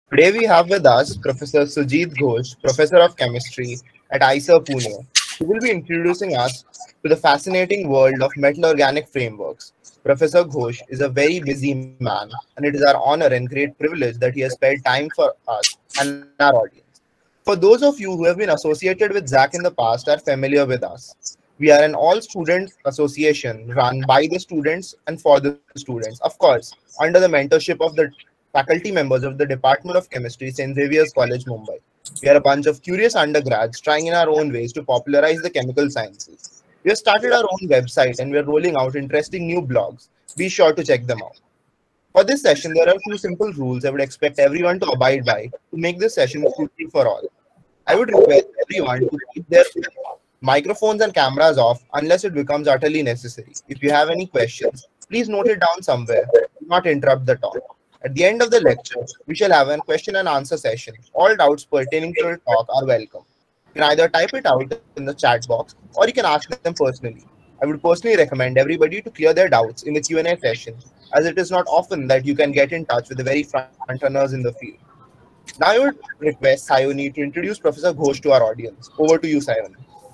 Today we have with us Professor Sujit Ghosh, Professor of Chemistry at IISER Pune, who will be introducing us to the fascinating world of metal organic frameworks. Professor Ghosh is a very busy man, and it is our honor and great privilege that he has spared time for us and our audience. For those of you who have been associated with ZAC in the past are familiar with us. We are an all-student association run by the students and for the students, of course, under the mentorship of the faculty members of the Department of Chemistry, St. Xavier's College, Mumbai. We are a bunch of curious undergrads trying in our own ways to popularize the chemical sciences. We have started our own website and we are rolling out interesting new blogs. Be sure to check them out. For this session, there are a few simple rules I would expect everyone to abide by to make this session fruitful for all. I would request everyone to keep their microphones and cameras off unless it becomes utterly necessary. If you have any questions, please note it down somewhere. Do not interrupt the talk. At the end of the lecture, we shall have a question and answer session. All doubts pertaining to the talk are welcome. You can either type it out in the chat box or you can ask them personally. I would personally recommend everybody to clear their doubts in the Q&A session, as it is not often that you can get in touch with the very front runners in the field. Now I would request Sayoni to introduce Professor Ghosh to our audience. Over to you, Sayoni.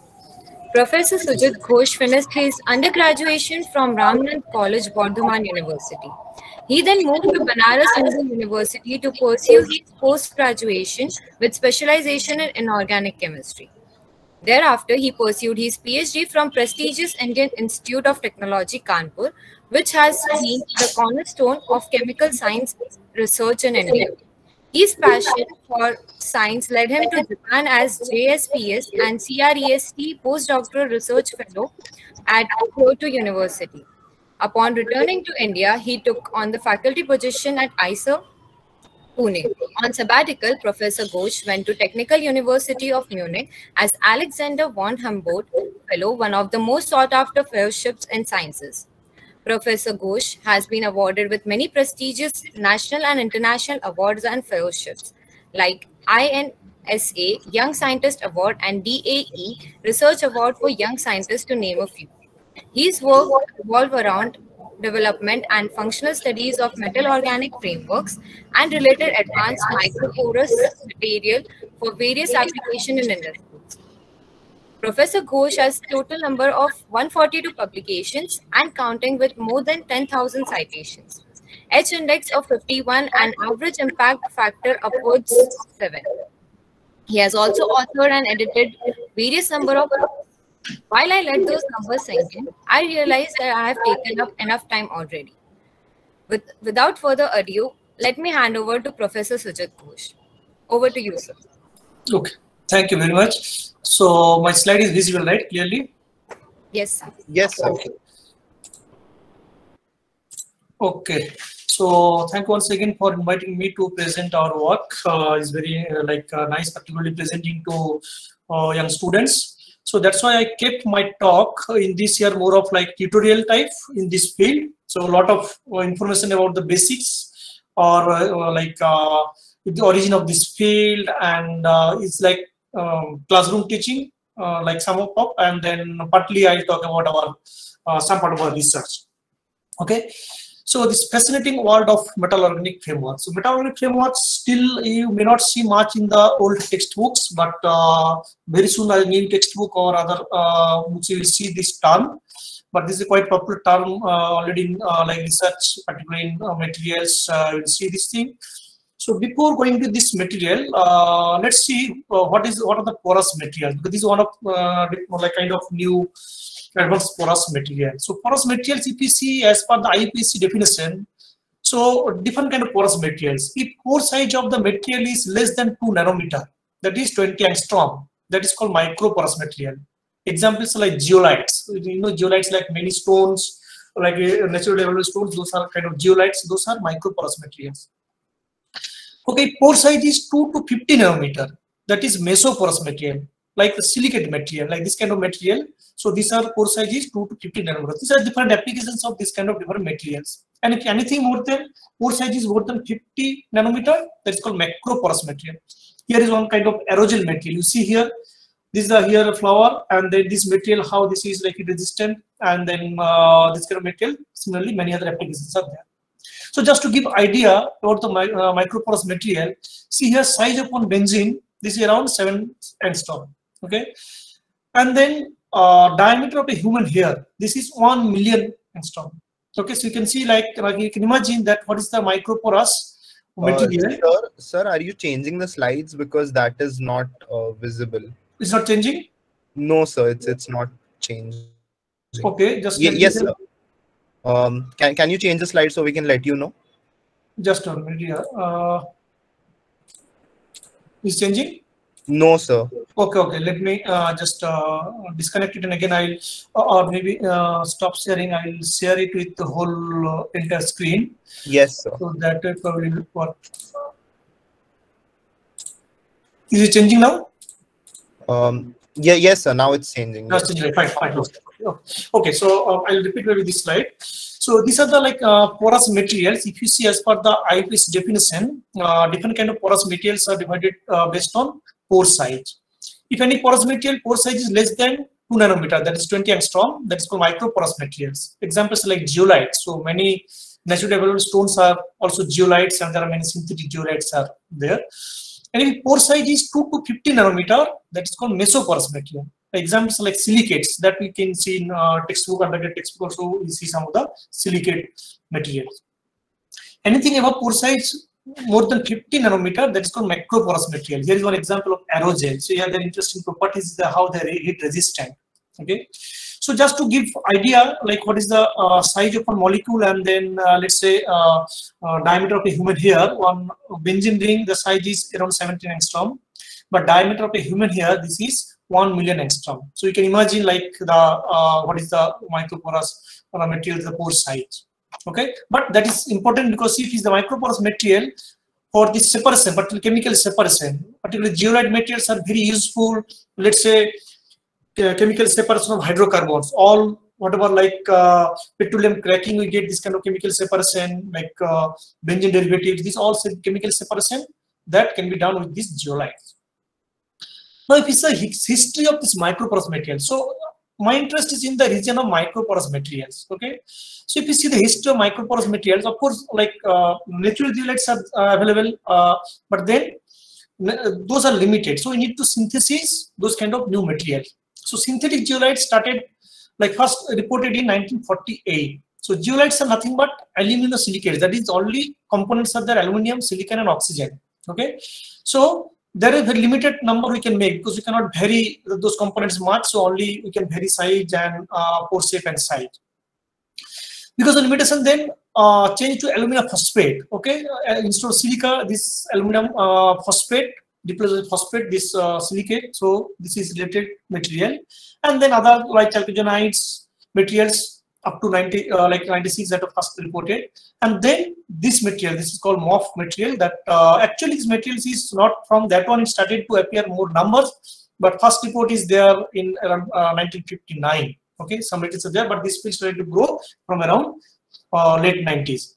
Professor Sujit Ghosh finished his undergraduation from Ramnand College, Bardhaman University. He then moved to Banaras Hindu University to pursue his post-graduation with specialization in inorganic chemistry. Thereafter, he pursued his PhD from prestigious Indian Institute of Technology, Kanpur, which has been the cornerstone of chemical science research in India. His passion for science led him to Japan as JSPS and CREST postdoctoral research fellow at Kyoto University. Upon returning to India, he took on the faculty position at IISER Pune. On sabbatical, Professor Ghosh went to Technical University of Munich as Alexander von Humboldt Fellow, one of the most sought-after fellowships in sciences. Professor Ghosh has been awarded with many prestigious national and international awards and fellowships like INSA Young Scientist Award and DAE Research Award for Young Scientists, to name a few. His work revolves around development and functional studies of metal organic frameworks and related advanced microporous material for various applications in industries. Professor Ghosh has total number of 142 publications and counting, with more than 10,000 citations. H index of 51 and average impact factor upwards 7. He has also authored and edited various number of books. While I let those numbers sink in, I realized that I have taken up enough time already. Without further ado, let me hand over to Professor Sujit Ghosh. Over to you, sir. Okay, thank you very much. So my slide is visible, right? Clearly? Yes, sir. Yes, sir. Okay. So thank you once again for inviting me to present our work. It's very nice, particularly presenting to young students. So that's why I kept my talk in this year more of like tutorial type in this field. So a lot of information about the basics or the origin of this field, and it's like classroom teaching, like some of up, and then partly I'll talk about our some part of our research. Okay. So this fascinating world of metal organic frameworks. So metal organic frameworks still you may not see much in the old textbooks, but very soon a new textbook or other books you will see this term. But this is a quite popular term already in like research, particularly in materials. You will see this thing. So before going to this material, let's see what are the porous materials, because this is one of like kind of new advanced porous material. So porous materials, if you see as per the IUPAC definition, so different kind of porous materials. If pore size of the material is less than 2 nanometer, that is 20 angstrom, that is called microporous material. Examples like zeolites. You know, zeolites like many stones, like natural developed stones, those are kind of zeolites, those are microporous materials. Okay, pore size is 2 to 50 nanometer, that is mesoporous material, like the silicate material, like this kind of material. So these are pore size is 2 to 50 nanometers. These are different applications of this kind of different materials. And if anything more than pore size is more than 50 nanometer, that is called macroporous material. Here is one kind of aerogel material. You see here, this is here a flower, and then this material, how this is like resistant, and then this kind of material. Similarly, many other applications are there. So just to give idea about the microporous material, see here size upon benzene, this is around 7 angstrom. Okay, and then diameter of a human hair, this is 1 million angstrom. Okay, so you can see like you can imagine that what is the microporous material. Sir, are you changing the slides because that is not visible? It's not changing? No, sir, it's not changing. Okay, just yes, sir. Can you change the slide so we can let you know? Just a minute here. Is changing? No, sir. Okay. Let me just disconnect it, and again I'll or maybe stop sharing. I'll share it with the whole entire screen. Yes, sir. So that will probably work. Is it changing now? Yeah, yes, sir. Now it's changing. That's changing. Fine. Okay, so I'll repeat with this slide. So these are the like porous materials. If you see as per the IP's definition, different kind of porous materials are divided based on pore size. If any porous material pore size is less than 2 nanometer, that is 20 angstrom, that is called microporous materials. Examples like zeolites. So many naturally available stones are also zeolites, and there are many synthetic zeolites are there. And if pore size is 2 to 50 nanometer, that is called mesoporous material. Examples like silicates that we can see in textbook, undergrad textbook also we see some of the silicate materials. Anything above pore size more than 50 nanometer, that is called macroporous material. Here is one example of aerogel. So here their interesting properties is how they are heat resistant. Okay, so just to give idea like what is the size of a molecule, and then let's say diameter of a human hair. One benzene ring, the size is around 17 angstrom, but diameter of a human hair, this is 1 million angstrom. So you can imagine like the what is the microporous material, the pore size. Okay, but that is important because if it's the microporous material for this separation, particularly chemical separation, particularly zeolite materials are very useful. Let's say chemical separation of hydrocarbons, all whatever like petroleum cracking, we get this kind of chemical separation like benzene derivatives. These all chemical separation that can be done with these zeolites. Now, if it's a history of this microporous material, so my interest is in the region of microporous materials. Okay, so if you see the history of microporous materials, of course, like natural zeolites are available, but then those are limited. So we need to synthesize those kind of new materials. So synthetic zeolites started like first reported in 1948. So zeolites are nothing but aluminosilicates. That is, only components are there: aluminum, silicon, and oxygen. Okay, so there is a limited number we can make because we cannot vary those components much. So only we can vary size and pore shape and size. Because of limitation, then change to aluminum phosphate. Okay, instead of silica, this aluminum phosphate, diploid phosphate, this silicate. So this is related material, and then other like chalcogenides materials up to 90, like 96 that are first reported, and then this material, this is called MOF material. That actually this material is not from that one. It started to appear more numbers, but first report is there in around 1959. Okay, some materials are there, but this field started to grow from around late 90s.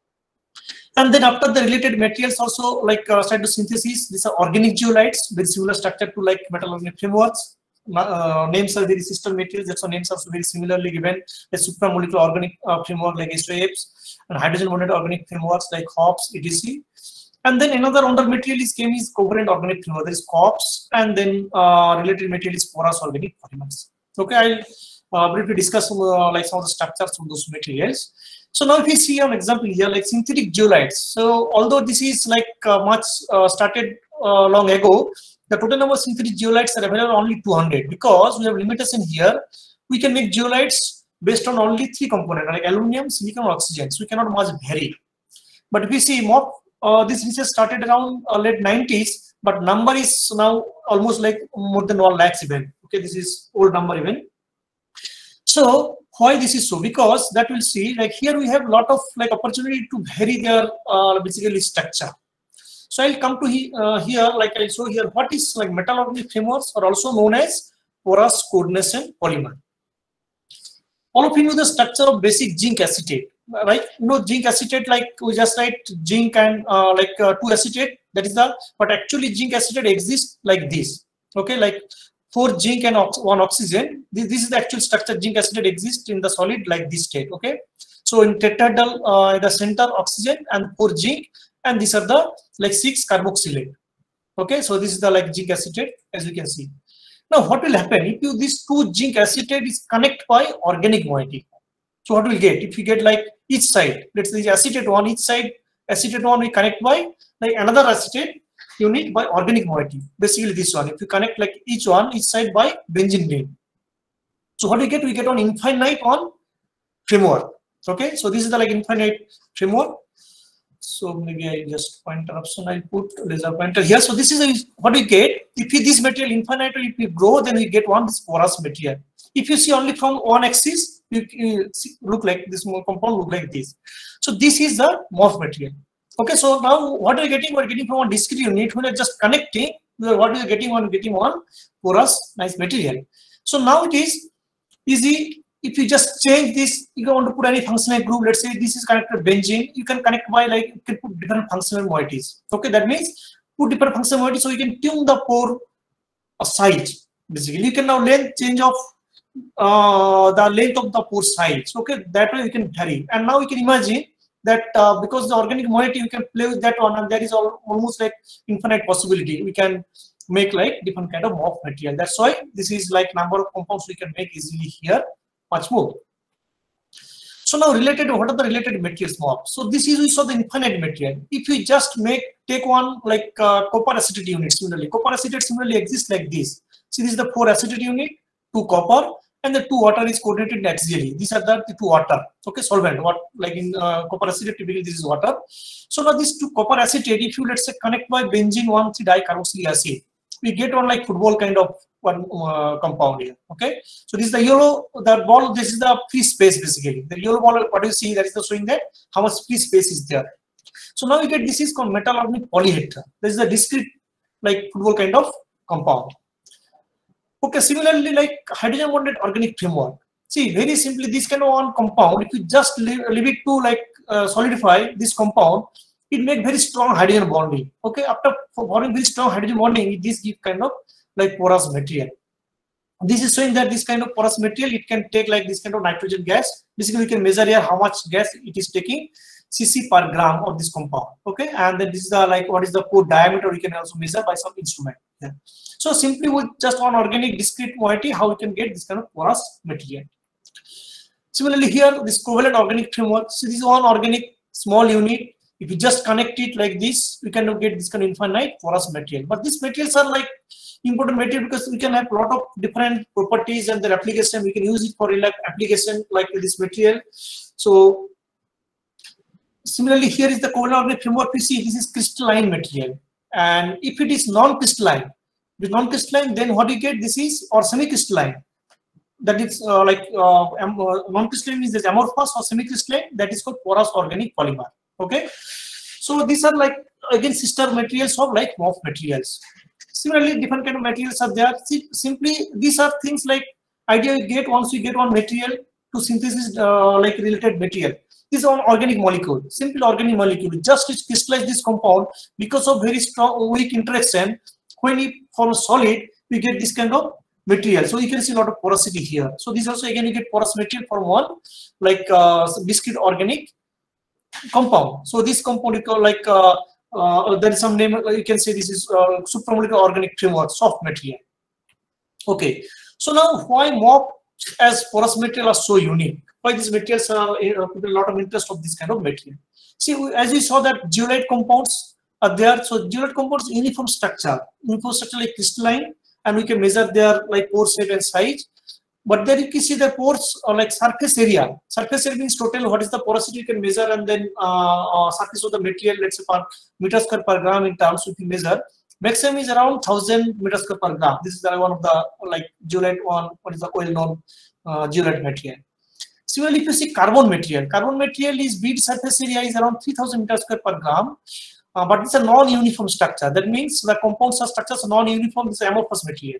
And then after the related materials also like started to synthesis. These are organic zeolites, very similar structure to like metal organic frameworks. Names are very sister materials, that's why names are also very similarly given. The supramolecular organic framework like SOAPs, and hydrogen bonded organic frameworks like HOPS, etc. And then another under material is covalent organic framework, that is COPS, and then related material is porous organic polymers. Okay, I'll briefly discuss like some of the structures of those materials. So now if you see an example here like synthetic zeolites. So although this is like much started long ago, the total number of synthetic zeolites are available only 200 because we have limitation here. We can make zeolites based on only 3 components like aluminum, silicon, and oxygen. So we cannot much vary. But if you see MOP, this research started around late 90s, but number is now almost like more than 1 lakh even. Okay, this is old number even. So why this is so? Because that will see like here we have a lot of like opportunity to vary their basically structure. So I'll come to here, like I'll show here what is like metal organic frameworks are also known as porous coordination polymer. All of you know the structure of basic zinc acetate, right? You know zinc acetate, like we just write zinc and 2 acetate. That is the, but actually zinc acetate exists like this. Okay, like 4 zinc and 1 oxygen. This is the actual structure. Zinc acetate exists in the solid like this state. Okay, So in tetrahedral, the center oxygen and 4 zinc, and these are the like 6 carboxylate. Okay, so this is the like zinc acetate, as you can see. Now what will happen if you this 2 zinc acetate is connect by organic moiety? So what will get if you get like each side, let's say acetate one, each side acetate one we connect by like another acetate unit by organic moiety. Basically this one, if you connect like each side by benzene ring. So what we get on infinite on framework. Okay, so this is the like infinite framework. So maybe I just pointer option, I'll put laser pointer here. So this is what we get if this material infinite, if we grow, then we get this porous material. If you see only from one axis, you look like this compound look like this. So this is the morph material. Okay, so now what are we getting? We're getting from one discrete unit. When we're just connecting, what we are getting one porous nice material. So now it is easy. If you just change this, you don't want to put any functional group. Let's say this is connected benzene. You can connect by like you can put different functional moieties. Okay, that means put different functional moieties so you can tune the pore size. Basically, you can now change of the length of the pore size. Okay, that way you can vary. And now you can imagine that because the organic moiety, you can play with that one, and there is almost like infinite possibility. We can make like different kind of morph material. That's why this is like number of compounds we can make easily here. Much more. So now related, what are the related materials morph? So this is we saw the infinite material. If we just take one like copper acetate unit, similarly copper acetate similarly exists like this. See, this is the 4 acetate unit, 2 copper, and the 2 water is coordinated axially. These are the 2 water. Okay, solvent. What like in copper acetate typically this is water. So now this 2 copper acetate, if you let's say connect by benzene 1,3-dicarboxylic acid, we get on like football kind of one compound here. Okay, so this is the yellow, the ball, this is the free space basically. The yellow ball, what you see, that is the showing that how much free space is there. So now we get this is called metal organic polyhedra. This is a discrete like football kind of compound. Okay, similarly like hydrogen bonded organic framework. See, very simply this kind of one compound, if you just leave it to like solidify this compound, it make very strong hydrogen bonding. Okay, after forming very strong hydrogen bonding, this give kind of like porous material. This is showing that this kind of porous material, it can take like this kind of nitrogen gas. Basically, we can measure here how much gas it is taking, cc per gram of this compound. Okay, and then this is the like what is the pore diameter, we can also measure by some instrument. Yeah. So simply with just one organic discrete moiety, how we can get this kind of porous material. Similarly here, this covalent organic framework. So this is one organic small unit. If you just connect it like this, we can get this kind of infinite porous material. But these materials are like important material because we can have a lot of different properties and their application. We can use it for like application like this material. So similarly, here is the covalent organic framework. We see this is crystalline material, and if it is non-crystalline, then what you get this is or semi-crystalline. That is non-crystalline is this amorphous or semi-crystalline. That is called porous organic polymer. Okay, so these are like again sister materials of like morph materials. Similarly, different kind of materials are there. See, simply these are things like idea you get once you get one material to synthesis like related material. This is an organic molecule, simple organic molecule. Just to crystallize this compound because of very strong weak interaction. When it forms solid, we get this kind of material. So you can see a lot of porosity here. So this also again you get porous material from one like discrete organic compound. So this compound you call like there is some name, you can say this is supramolecular organic framework, soft material. Okay, so now why morph as porous material are so unique? Why these materials are a lot of interest of this kind of material? See, as we saw that zeolite compounds are there. So zeolite compounds uniform structure like crystalline, and we can measure their like pore shape and size. But there you can see the pores are like surface area. Surface area means total what is the porosity you can measure, and then surface of the material, let's say per meter square per gram in terms if you measure. Maximum is around 1000 meters square per gram. This is one of the like zeolite one. What is the well-known zeolite material? Similarly, if you see carbon material is bead surface area is around 3000 meters square per gram. But it's a non-uniform structure. That means the compounds are structures non-uniform. It's amorphous material.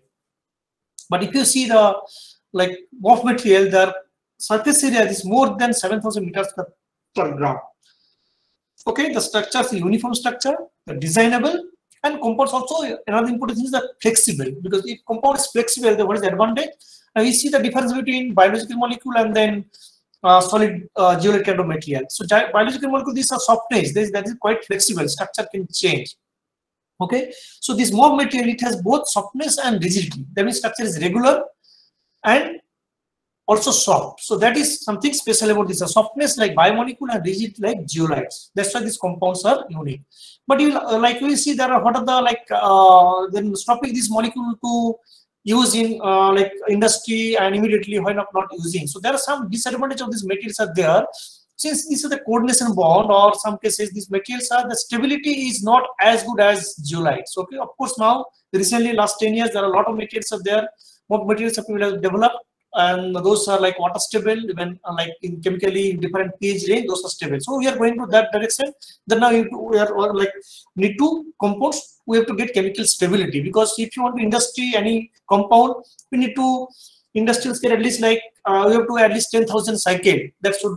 But if you see the like morph material, their surface area is more than 7000 meters per gram. Okay, the structure is a uniform structure, the designable, and compounds also another important thing is that flexible. Because if compound is flexible, then what is the advantage? Now we see the difference between biological molecule and then solid geolite kind of material. So biological molecule, these are softness. That is quite flexible. Structure can change. Okay. So this MOF material, it has both softness and rigidity. That means structure is regular and also soft. So that is something special about this. Softness like biomolecule and rigid like zeolites. That's why these compounds are unique. But you like we see there are what are the then stopping this molecule to use in like industry, and immediately why not using. So there are some disadvantage of these materials are there. Since this is the coordination bond, or some cases these materials are the stability is not as good as zeolites. Okay, of course now recently last 10 years there are a lot of materials are there. More materials have been developed, and those are like water stable, when like in chemically in different pH range, those are stable. So we are going to that direction. Then now we are like need to compounds, we have to get chemical stability, because if you want to industry any compound, we need to industrial scale at least like we have to at least 10,000 cycle. That should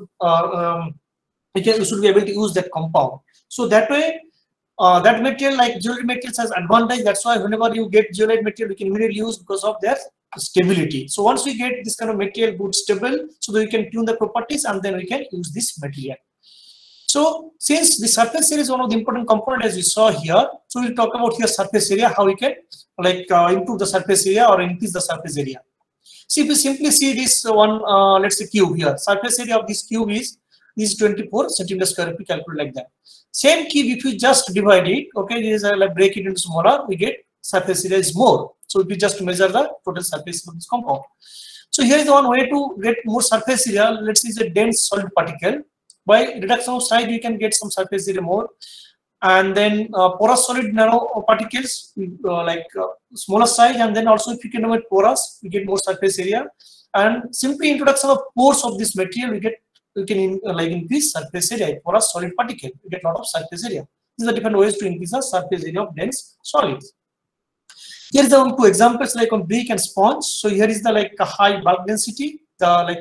we should be able to use that compound. So that way that material like zeolite materials has advantage. That's why whenever you get zeolite material, we can immediately use because of their stability. So once we get this kind of material good stable, so that we can tune the properties and then we can use this material. So since the surface area is one of the important components as we saw here, so we'll talk about here surface area, how we can like improve the surface area or increase the surface area. See, if we simply see this one, let's say cube here, surface area of this cube is 24 centimeter square, if we calculate like that. Same cube, if you just divide it, okay, this is like break it into smaller, we get surface area is more. So if we just measure the total surface of this compound. So here is one way to get more surface area. Let's say it's a dense solid particle. By reduction of size, you can get some surface area more. And then porous solid nano particles, smaller size, and then also if you can make porous, we get more surface area. And simply introduction of pores of this material, we can like increase surface area. Porous solid particle, we get a lot of surface area. These are different ways to increase the surface area of dense solids. Here is the two examples like on brick and sponge. So here is the like a high bulk density, the like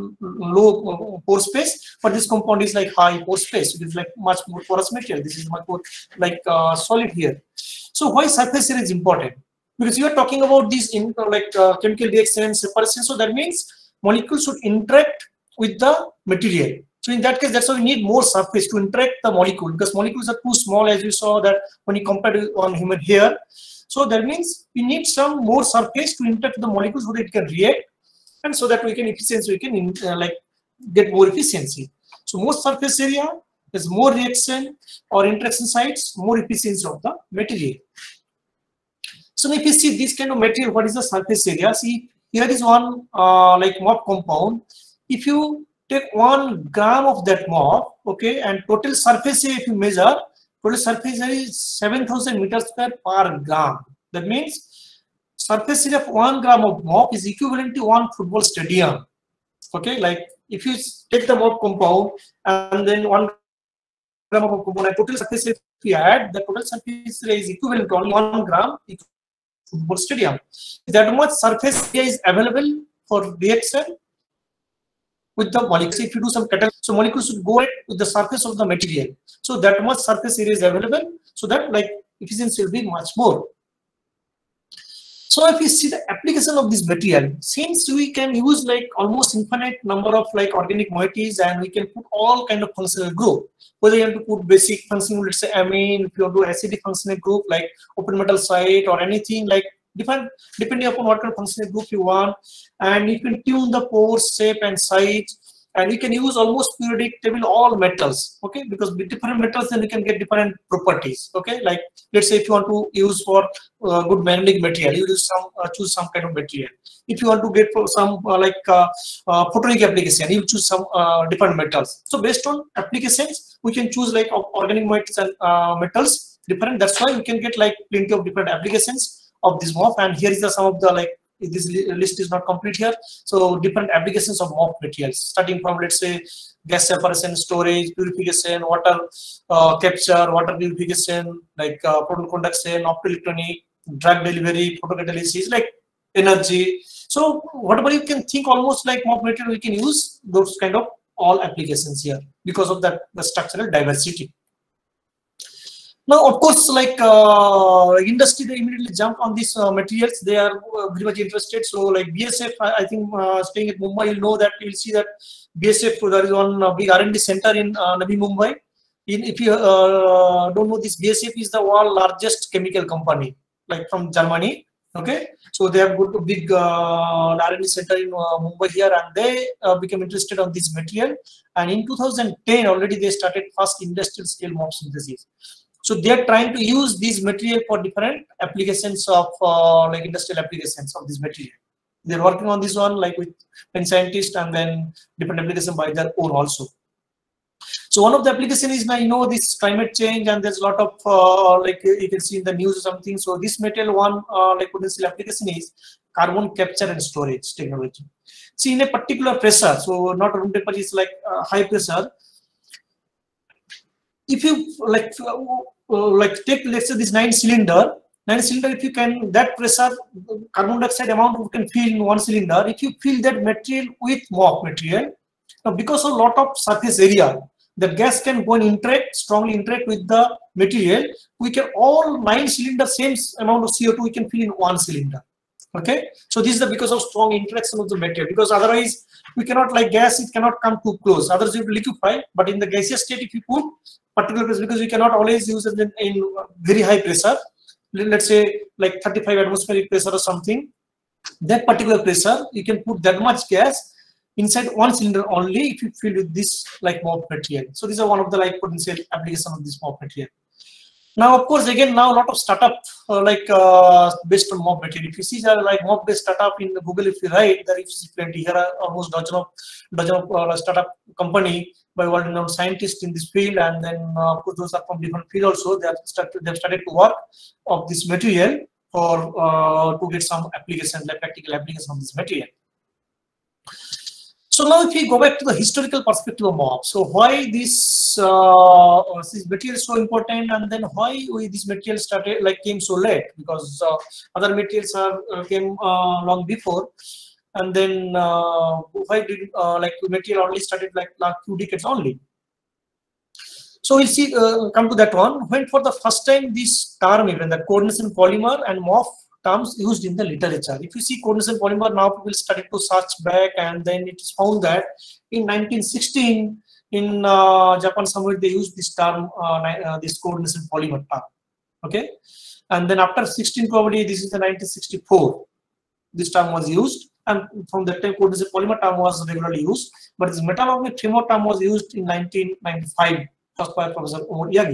low pore space, but this compound is like high pore space. It is like much more porous material. This is much more like solid here. So why surface area is important? Because you are talking about these in chemical reaction separation. So that means molecules should interact with the material. So in that case, that's why we need more surface to interact the molecule, because molecules are too small, as you saw that when you compare to on human hair. So that means we need some more surface to interact with the molecules so that it can react, and so that we can efficiency, we can get more efficiency. So more surface area is more reaction or interaction sites, more efficiency of the material. So if you see this kind of material, what is the surface area? See, here is one like MOF compound. If you take 1 gram of that MOF, okay, and total surface area if you measure, total surface area is 7,000 meters square per gram. That means surface area of 1 gram of MOF is equivalent to 1 football stadium. Okay, like if you take the MOF compound and then 1 gram of compound and total surface area, if you add, the total surface area is equivalent to only 1 gram football stadium. That much surface area is available for reaction with the molecules. If you do some catalysis, so molecules should go with the surface of the material. So that much surface area is available, so that like efficiency will be much more. So if you see the application of this material, since we can use like almost infinite number of like organic moieties, and we can put all kind of functional group, whether you have to put basic functional, let's say amine, if you want to do acidic functional group like open metal site or anything like different, depending upon what kind of functional group you want, and you can tune the pore shape and size, and you can use almost periodic table all metals, okay, because with different metals then you can get different properties, okay. Like let's say if you want to use for good magnetic material, you use some choose some kind of material. If you want to get for some photonic application, you choose some different metals. So based on applications, we can choose like organic moieties and metals different. That's why we can get like plenty of different applications of this MOF. And here is the some of the like, this list is not complete here. So different applications of MOF materials, starting from let's say gas separation, storage, purification, water capture, water purification, like proton conduction, optoelectronic, drug delivery, photocatalysis, like energy. So whatever you can think, almost like MOF material, we can use those kind of all applications here because of that the structural diversity. Now, of course, like industry, they immediately jump on these materials. They are very much interested. So, like BSF, I think staying at Mumbai, you'll know that you'll see that BSF, there is one big R&D center in Navi Mumbai. If you don't know this, BSF is the world largest chemical company, like from Germany. Okay, so they have got a big R&D center in Mumbai here, and they became interested on this material. And in 2010, already they started first industrial scale MOF synthesis. So they are trying to use this material for different applications of like industrial applications of this material. They're working on this one like with many scientists, and then different applications by their own also. So one of the applications is now, you know, this climate change, and there's a lot of like you can see in the news or something. So this material one like potential application is carbon capture and storage technology. See, in a particular pressure, so not room temperature, is like high pressure. If you like take, let's say, this 9-cylinder, if you can, that pressure, carbon dioxide amount you can fill in one cylinder. If you fill that material with MOF material, now because of a lot of surface area, the gas can go and interact, strongly interact with the material. We can all 9 cylinders, same amount of CO2 we can fill in one cylinder. Okay, so this is because of strong interaction of the material, because otherwise we cannot, like gas, it cannot come too close, otherwise you liquefy. But in the gaseous state, if you put particular pressure, because we cannot always use it in very high pressure, let's say like 35 atmospheric pressure or something, that particular pressure you can put that much gas inside one cylinder only if you fill with this like MOF material. So these are one of the like potential application of this MOF material. Now, of course, again, now a lot of startup based on MOF material. If you see like MOF based startup in Google, if you write, there is plenty. Here are almost dozen of startup company by world-renowned scientists in this field, and then of course those are from different field also. They've started to work of this material for to get some application, like practical application of this material. So now, if we go back to the historical perspective of MOF, so why this material is so important, and then why this material started came so late? Because other materials came long before, and then why did material only started like last few decades only? So we'll see, come to that one. When for the first time this term, even the coordination polymer and MOF terms used in the literature. If you see coordination polymer, now people started to search back, and then it is found that in 1916 in Japan somewhere they used this term, this coordination polymer term. Okay, and then after 16 probably this is the 1964 this term was used, and from that time coordination polymer term was regularly used. But this metallomagnetic framework term was used in 1995 first by Professor Omori Yagi.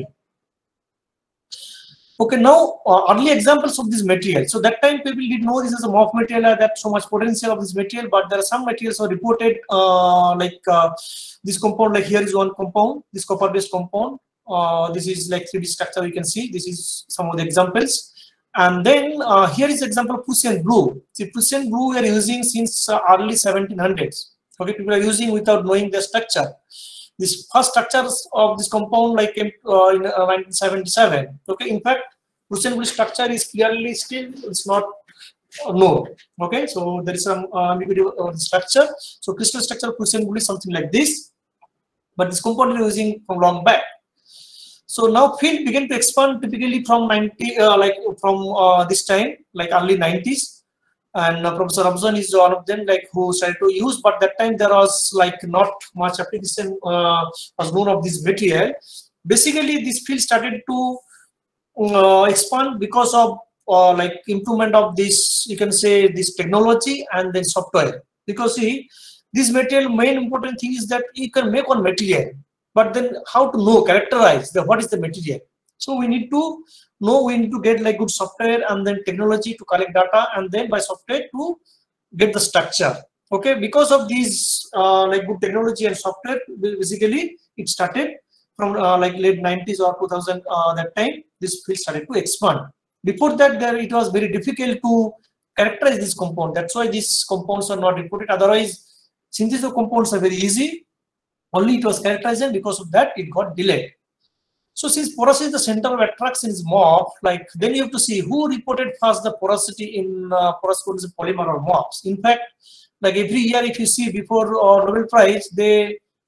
Okay, now early examples of this material. So that time people did know this is a MOF material, that so much potential of this material, but there are some materials are reported this compound, like here is one compound, this copper based compound. This is like 3D structure, you can see. This is some of the examples. And then here is example Prussian blue. See, Prussian blue we are using since early 1700s. Okay, people are using without knowing the structure. This first structures of this compound like came in 1977. Okay, in fact, Prussian blue structure is clearly still it's not known. Okay, so there is some ambiguity of the structure. So crystal structure of Prussian blue is something like this, but this compound we are using from long back. So now field began to expand typically from this time, like early 90s. And Professor Robson is one of them, like who started to use, but that time there was like not much application was known of this material. Basically, this field started to expand because of like improvement of this, you can say, this technology and then software. Because see, this material main important thing is that you can make one material, but then how to know, characterize what is the material. So we need to know, we need to get like good software and then technology to collect data, and then by software to get the structure. Okay, because of these like good technology and software, basically it started from like late 90s or 2000. That time this field started to expand. Before that, it was very difficult to characterize this compound. That's why these compounds are not reported. Otherwise, synthesis of compounds are very easy. Only it was characterized, and because of that it got delayed. So since porosity is the center of attraction is MOF, like then you have to see who reported first the porosity in porous coordination polymer or MOFs. In fact, like every year, if you see before Nobel Prize, they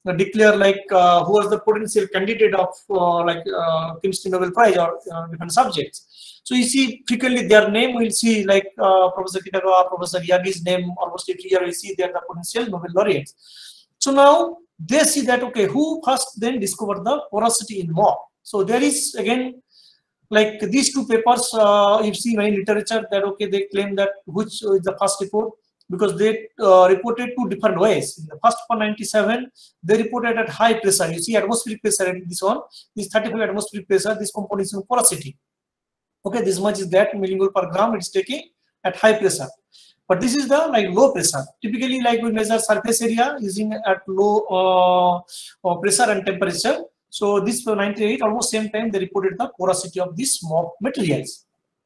declare like who was the potential candidate of chemistry Nobel Prize or different subjects. So you see frequently their name, we'll see like Professor Kitagawa, Professor Yagi's name almost every year we see they are the potential Nobel laureates. So now they see that, okay, who first then discovered the porosity in MOP. So there is again like these two papers, you see many literature that, okay, they claim that which is the first report, because they reported two different ways. In the first one, 97, they reported at high pressure. You see atmospheric pressure in this one, this 35 atmospheric pressure, this component is in porosity. Okay, this much is that millimole per gram it's taking at high pressure. But this is the like low pressure. Typically, like we measure surface area using at low pressure and temperature. So this for 98, almost same time they reported the porosity of these MOP materials.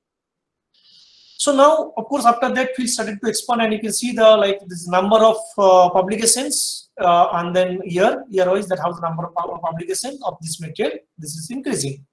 So now, of course, after that field started to expand, and you can see the like this number of publications and then year wise that how the number of publications of this material, this is increasing.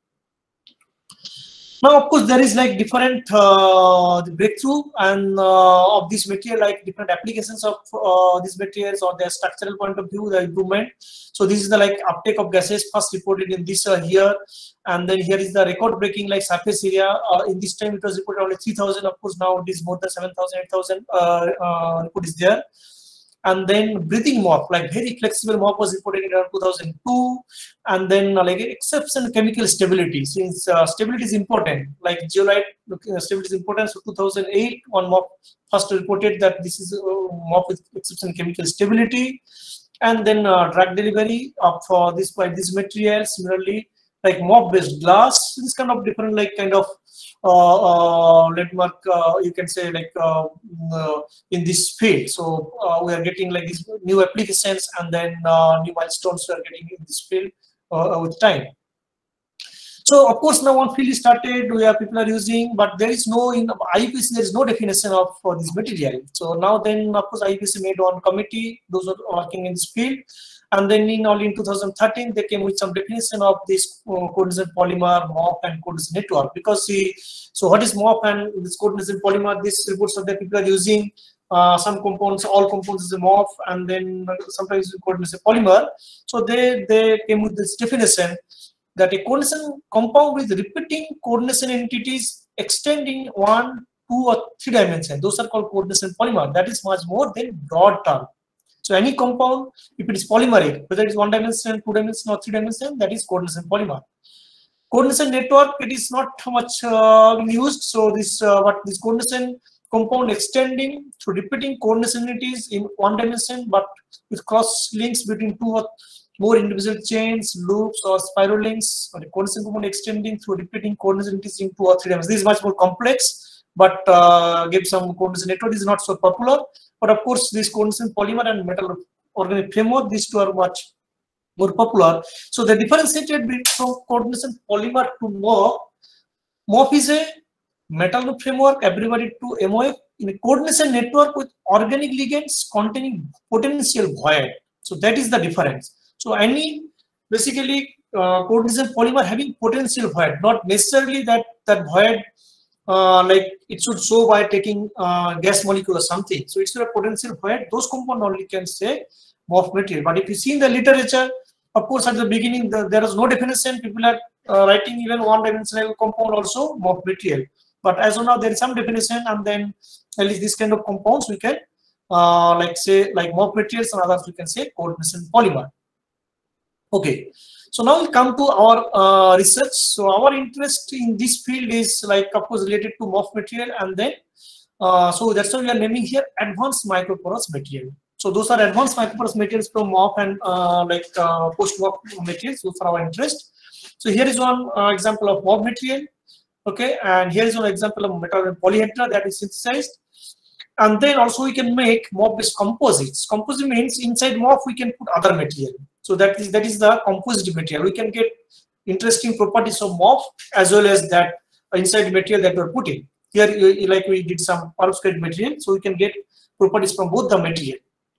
Now, of course, there is like different breakthrough and of this material, like different applications of these materials or their structural point of view, the improvement. So this is the like uptake of gases first reported in this here, and then here is the record-breaking like surface area. In this time it was reported only 3,000. Of course, now it is more than 7,000, 8,000 report is there. And then breathing MOP, like very flexible MOP was reported in around 2002. And then like exception chemical stability, since stability is important, like zeolite stability is important. So 2008 on MOP first reported that this is MOP with exception chemical stability. And then drug delivery of this by this material, similarly like MOP based glass, this kind of different like kind of landmark you can say like in this field. So we are getting like these new applications and then new milestones we are getting in this field with time. So of course now one field is started where people are using, but there is no in IUPAC there is no definition of this material. So now then of course IUPAC made one committee, those are working in this field. And then in 2013, they came with some definition of this coordination polymer, MOP, and coordination network. Because see, so what is MOP and this coordination polymer? These reports are that people are using some components, all components is a MOP, and then sometimes coordination polymer. So they came with this definition that a coordination compound with repeating coordination entities extending 1, 2, or 3 dimensions. Those are called coordination polymer. That is much more than broad term. So any compound, if it is polymeric, whether it is 1 dimension, 2 dimension, or 3 dimension, that is coordination polymer. Coordination network, it is not much used. So this this coordination compound extending through repeating coordination entities in 1 dimension, but with cross links between 2 or more individual chains, loops, or spiral links, or the coordination compound extending through repeating coordination entities in 2 or 3 dimensions. This is much more complex, but give some coordination network is not so popular. But of course, this coordination polymer and metal organic framework, these two are much more popular. So the differentiated from coordination polymer to MOP. MOP is a metal framework abbreviated to MOF in a coordination network with organic ligands containing potential void. So that is the difference. So any basically coordination polymer having potential void, not necessarily that void like it should show by taking gas molecule or something. So it's a potential void. Those compounds only can say MOF material. But if you see in the literature, of course, at the beginning there is no definition. People are writing even 1-dimensional compound also MOF material. But as of now, there is some definition, and then at least this kind of compounds we can like say like MOF materials, and others we can say coordination polymer. Okay. So now we come to our research. So our interest in this field is like of course related to MOF material, and then so that's why we are naming here advanced microporous material. So those are advanced microporous materials from MOF and like post-MOF materials for our interest. So here is one example of MOF material. Okay, and here is one example of metal polyhedra that is synthesized. And then also we can make MOF-based composites. Composite means inside MOF we can put other material. So that is the composite material. We can get interesting properties of MOF as well as that inside material that we're putting. Here, like we did some perovskite material, so we can get properties from both the material.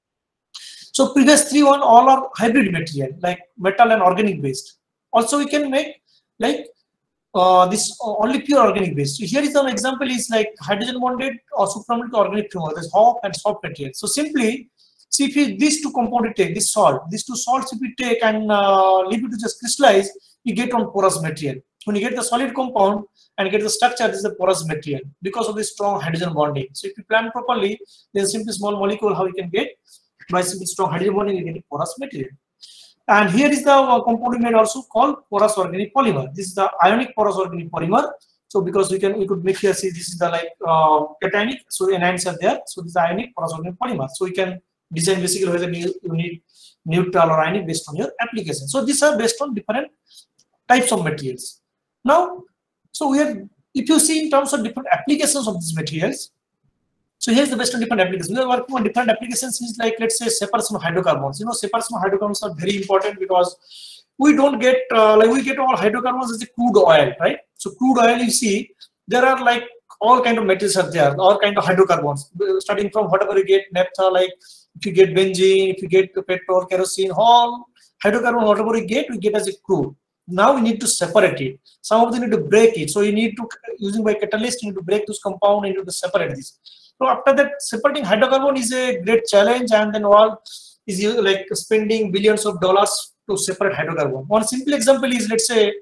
So previous 3 all are hybrid material, like metal and organic based. Also we can make like this only pure organic based. So here is an example is like hydrogen bonded or supramolecular organic framework. There's HOP and SOP material. So simply See, if these two compounds you take, this salt, these two salts if you take and leave it to just crystallize, you get one porous material. When you get the solid compound and get the structure, this is the porous material because of the strong hydrogen bonding. So if you plan properly, then simply small molecule, how you can get? By simply strong hydrogen bonding, you get a porous material. And here is the compound we made also called porous organic polymer. This is the ionic porous organic polymer. So because we could make here, see, this is the like cationic, so anions are there. So this is the ionic porous organic polymer. So we can design basically whether you need neutral or ionic based on your application. So these are based on different types of materials. Now, so we are, if you see in terms of different applications of these materials, so here's the based on different applications. We are working on different applications, is like, let's say, separation of hydrocarbons. You know, separation of hydrocarbons are very important because we don't get, like we get all hydrocarbons as a crude oil, right? So crude oil, you see, there are like all kind of materials are there, all kind of hydrocarbons, starting from whatever you get, naphtha, like if you get benzene, if you get petrol, kerosene, all hydrocarbon, whatever we get as a crude. Now we need to separate it. Some of them need to break it. So you need to, using by catalyst, you need to break this compound and you need to separate this. So after that, separating hydrocarbon is a great challenge, and then all is like spending billions of dollars to separate hydrocarbon. One simple example is, let's say,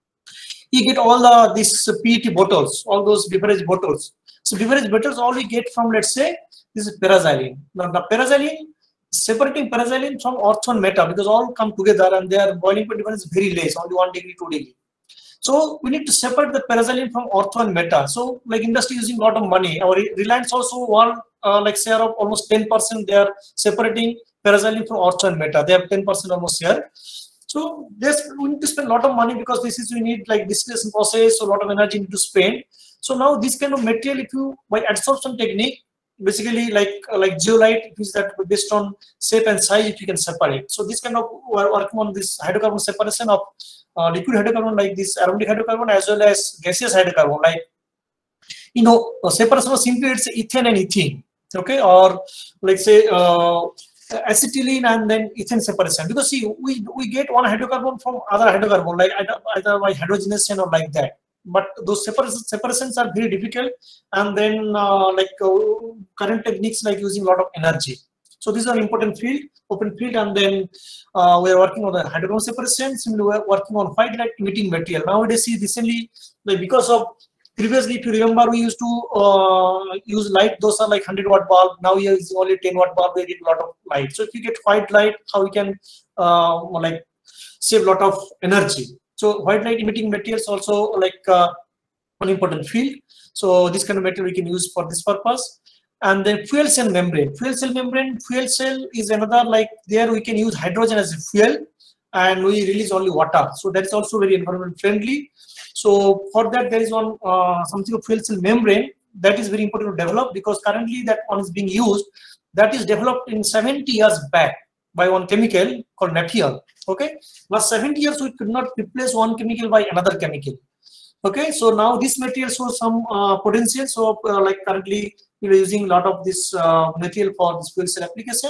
you get all these PET bottles, all those beverage bottles. So beverage bottles, all we get from, let's say, this is paraxylene. Now the paraxylene, separating paraxylene from orthone meta, because all come together and their boiling point difference is very less, only 1 degree, 2 degree. So we need to separate the paraxylene from orthone meta. So like industry using a lot of money. Our Reliance also one like share of almost 10%. They are separating paraxylene from orthone meta. They have 10% almost share. So this we need to spend a lot of money because this is we need like distillation process, so a lot of energy need to spend. So now this kind of material, if you by adsorption technique, basically like zeolite, it is that based on shape and size, if you can separate. So this kind of we are working on this hydrocarbon separation of liquid hydrocarbon like this aromatic hydrocarbon as well as gaseous hydrocarbon, like, you know, separation of simply it's ethane and ethene, okay, or like say acetylene and then ethane separation, because see we get one hydrocarbon from other hydrocarbon, like either by hydrogenation or like that, but those separations are very difficult, and then current techniques like using a lot of energy. So this is an important field, open field, and then we are working on the hydrocarbon separation. Similarly, we are working on white light emitting material. Nowadays, see recently, like because of previously, if you remember, we used to use light. Those are like 100-watt bulb. Now we are using only 10-watt bulb. We get a lot of light. So if you get white light, how we can like save a lot of energy. So white light emitting materials also like an important field. So this kind of material we can use for this purpose. And then fuel cell membrane. Fuel cell is another, like there we can use hydrogen as a fuel and we release only water. So that is also very environment friendly. So for that there is one something of fuel cell membrane that is very important to develop, because currently that one is being used, that is developed in 70 years back by one chemical called Nafion. Okay, last 70 years we could not replace one chemical by another chemical. Okay, so now this material shows some potential. So like currently we are using a lot of this material for this fuel cell application.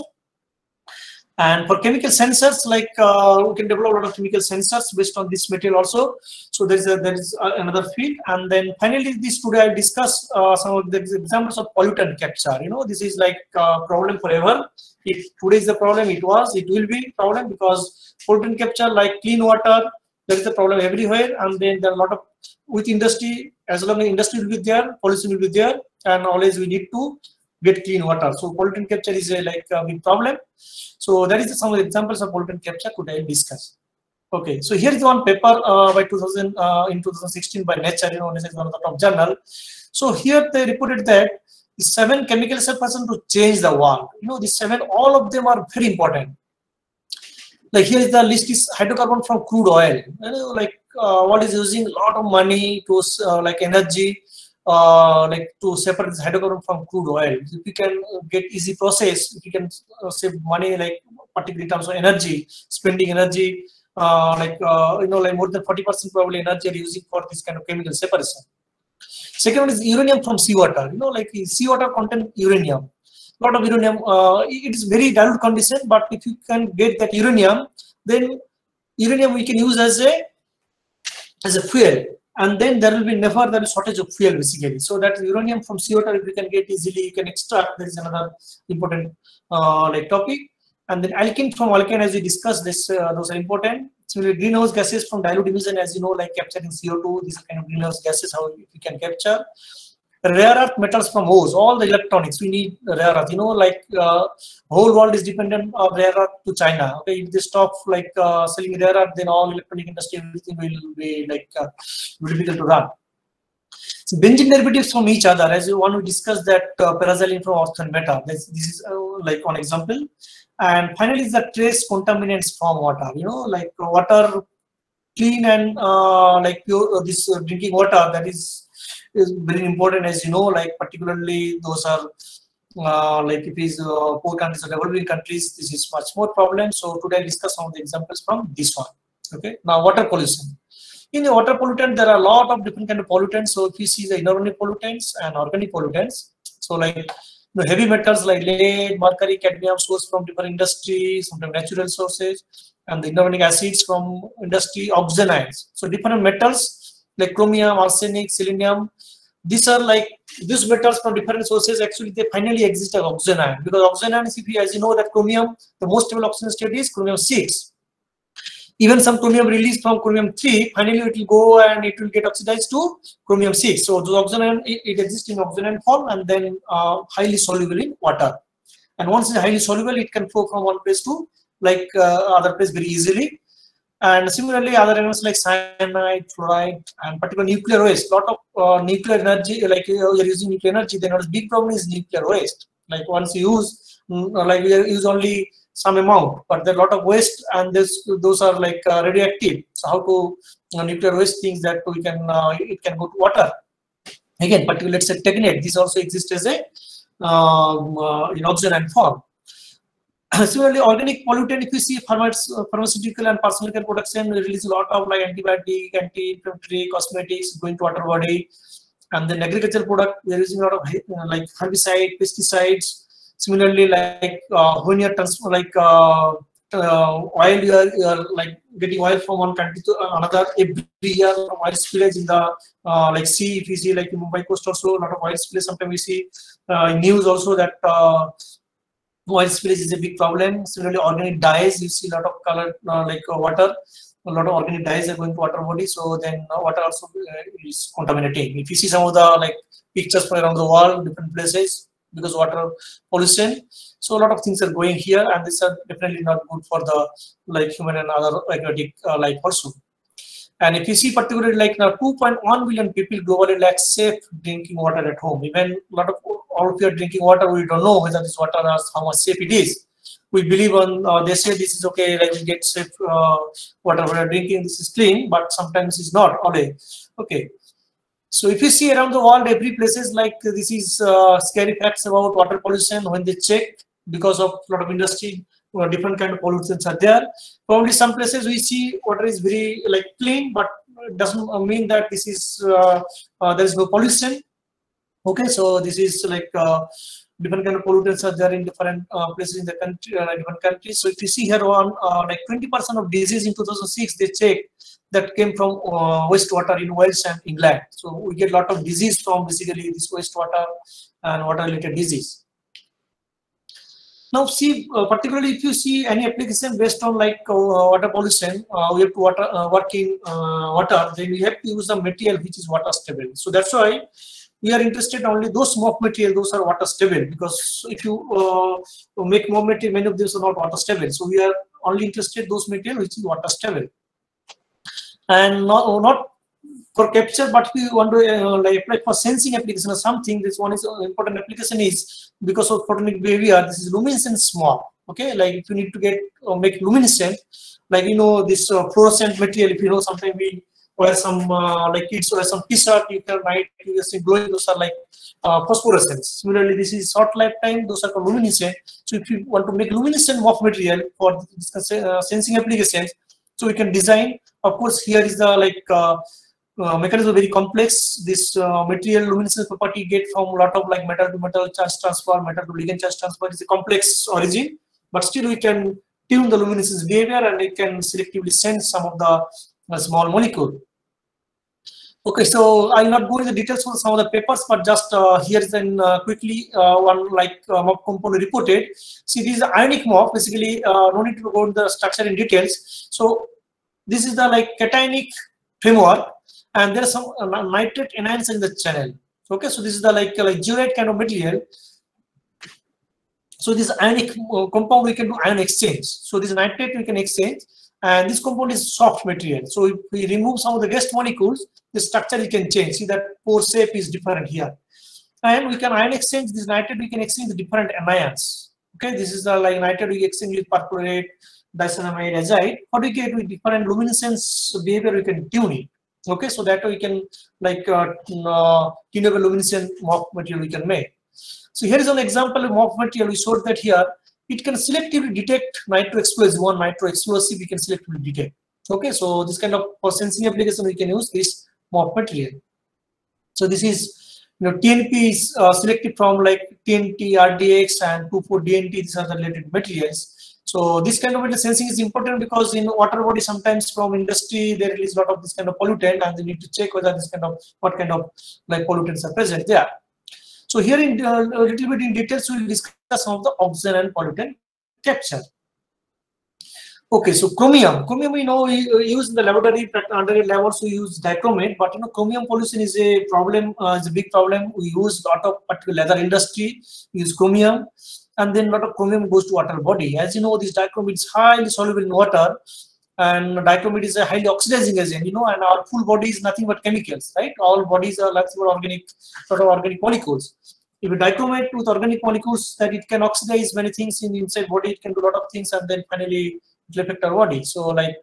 And for chemical sensors, like we can develop a lot of chemical sensors based on this material also. So there is another field. And then finally, today I'll discuss some of the examples of pollutant capture. You know, this is like a problem forever. If today is the problem, it will be a problem, because pollutant capture, like clean water, there is a problem everywhere. And then there are a lot of, with industry, as long as industry will be there, pollution will be there, and always we need to get clean water. So pollutant capture is a big problem. So that is some of the examples of pollutant capture today I'll discuss. Okay, so here is one paper by 2016 by Nature. You know, Nature is one of the top journal. So here they reported that the 7 chemical separation to change the world. You know, these 7, all of them are very important. Like here is the list is hydrocarbon from crude oil. You know, like what is using a lot of money to like energy, like to separate this hydrocarbon from crude oil. If you can get easy process, if you can save money, like particularly in terms of energy, spending energy, you know, like more than 40% probably energy are using for this kind of chemical separation. Second one is uranium from seawater. You know, like seawater contain uranium. A lot of uranium. It is very dilute condition, but if you can get that uranium, then uranium we can use as a fuel. and then there will be never there is shortage of fuel basically. So that uranium from CO2 if you can get easily, you can extract. There is another important like topic. And then alkene from alkane, as we discussed, this those are important. Similarly, greenhouse gases from dilute emission, as you know, like capturing CO2. These are kind of greenhouse gases how we can capture. Rare earth metals from ores, all the electronics we need rare earth. You know, like whole world is dependent on rare earth to China. Okay, if they stop like selling rare earth, then all electronic industry everything will be like difficult to run. So benzene derivatives from each other, as you want to discuss that paraxylene from earth and metal. This is like one example. And finally, is the trace contaminants from water. You know, like water clean and like pure this drinking water, that is very important, as you know, like particularly those are like if it is poor countries or developing countries, this is much more problem. So today I discuss some of the examples from this one. Okay, now water pollution. In the water pollutant, there are a lot of different kind of pollutants. So if you see the inorganic pollutants and organic pollutants, so like the heavy metals like lead, mercury, cadmium sourced from different industries, sometimes natural sources, and the inorganic acids from industry, oxygens. So different metals like chromium, arsenic, selenium, these are like these metals from different sources. Actually, they finally exist as oxygen, because oxygen, if you, as you know, that chromium, the most stable oxygen state is chromium 6. Even some chromium released from chromium 3, finally it will go and it will get oxidized to chromium 6. So the oxygen, it exists in oxygen form and then highly soluble in water. And once it's highly soluble, it can flow from one place to like other place very easily. And similarly, other elements like cyanide, fluoride, and particular nuclear waste. Lot of nuclear energy, like you're using nuclear energy, then what is big problem is nuclear waste. Like once you use, like we use only some amount, but there are a lot of waste, and those are like radioactive. So how to nuclear waste things that we can it can go to water. Again, particularly let's say technate, this also exists as a in oxygen form. Similarly, organic pollutant, if you see pharmaceutical and personal care production, we release a lot of like antibiotic, anti-inflammatory, cosmetics going to water body. And then agricultural product, we are using a lot of like herbicide, pesticides. Similarly, like when you are like oil, you are like getting oil from one country to another every year. Oil spillage in the like sea, if you see like in Mumbai coast also, a lot of oil spillage. Sometimes we see in news also that oil spillage is a big problem. Similarly, organic dyes, you see a lot of color like water, a lot of organic dyes are going to water body. So then water also is contaminating. If you see some of the like pictures from around the world, different places, because water pollution, so a lot of things are going here, and these are definitely not good for the like human and other aquatic life also. And if you see particularly like now 2.1 billion people globally lack safe drinking water at home. Even a lot of all of you are drinking water, we don't know whether this water is how much safe it is. We believe on they say this is okay, like we get safe water we are drinking, this is clean, but sometimes it's not always okay. So if you see around the world, every places like this is scary facts about water pollution. When they check, because of a lot of industry, different kind of pollutants are there. Probably some places we see water is very like clean, but it doesn't mean that this is there is no pollution. Okay, so this is like different kind of pollutants are there in different places in the country, different countries. So if you see here on like 20% of disease in 2006, they checked that came from wastewater in Wales and England. So we get a lot of disease from basically this wastewater and water related disease. Now see, particularly if you see any application based on like water pollution, we have to work in water, then we have to use the material which is water stable. So that's why we are interested only those MOF material, those are water stable, because if you make MOF material, many of these are not water stable. So we are only interested those material which is water stable. And not for capture, but we want to like apply for sensing application or something. This one is important application is because of photonic behavior. This is luminescent smog. Okay, like if you need to get make luminescent, like you know this fluorescent material. If you know, sometimes we wear some like kids wear some t-shirt, you can night you see glowing. Those are like phosphorescence. Similarly, this is short lifetime. Those are called luminescent. So if you want to make luminescent MOF material for sensing applications, so we can design. Of course, here is the like mechanism very complex. This material luminescence property get from a lot of like metal to metal charge transfer, metal to ligand charge transfer. It's a complex origin, but still we can tune the luminescence behavior and it can selectively sense some of the small molecule. Okay, so I'll not go into the details for some of the papers, but just here is then quickly one like MOF compound reported. See, this is ionic MOF. Basically, no need to go into the structure in details. So this is the like cationic framework, and there are some nitrate anions in the channel. Okay, so this is the like zeolite kind of material. So this ionic compound we can do ion exchange. So this nitrate we can exchange, and this compound is soft material. So if we remove some of the rest molecules, the structure you can change. See that pore shape is different here, and we can ion exchange this nitrate. We can exchange the different anions. Okay, this is the like nitrate we exchange with perchlorate, disulfide, azide. What we get with different luminescence behavior, we can tune it. Okay, so that we can like tunable luminescent MOF material we can make. So here is an example of MOF material. We showed that here it can selectively detect nitro explosive, one nitro explosive we can selectively detect. Okay, so this kind of for sensing application we can use this MOF material. So this is TNP is selected from like TNT, RDX, and 2,4-DNT. These are the related materials. So this kind of sensing is important because in water body sometimes from industry they release a lot of this kind of pollutant, and they need to check whether this kind of what kind of like pollutants are present there. So here in a little bit in details we will discuss some of the oxygen and pollutant capture. Okay, so chromium we know we use in the laboratory undergrad levels we use dichromate, but chromium pollution is a problem, is a big problem. We use a lot of particular leather industry, we use chromium, and then a lot of chromium goes to water body. As you know, this dichromate is highly soluble in water, and dichromate is a highly oxidizing agent, and our full body is nothing but chemicals, right? All bodies are nothing but organic, sort of organic molecules. If you dichromate with organic molecules, that it can oxidize many things in inside body, it can do a lot of things, and then finally it will affect our body. So like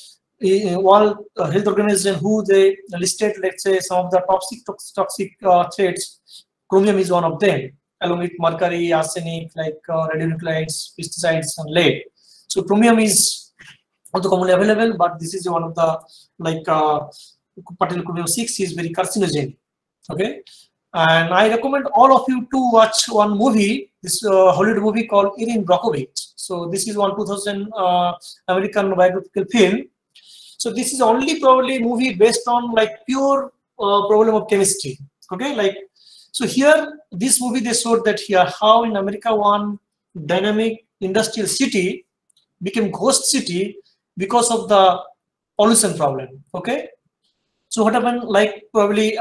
all health organizations who they listed, let's say some of the toxic threats, chromium is one of them, along with mercury, arsenic, like radionuclides, pesticides, and lead. So chromium is also commonly available, but this is one of the like particular chromium 6 is very carcinogenic. Okay, and I recommend all of you to watch one movie, this Hollywood movie called Erin Brockovich. So this is one 2000 American biographical film. So this is only probably movie based on like pure problem of chemistry. Okay, like so here this movie they showed that here how in America one dynamic industrial city became ghost city because of the pollution problem. Okay, so what happened, like probably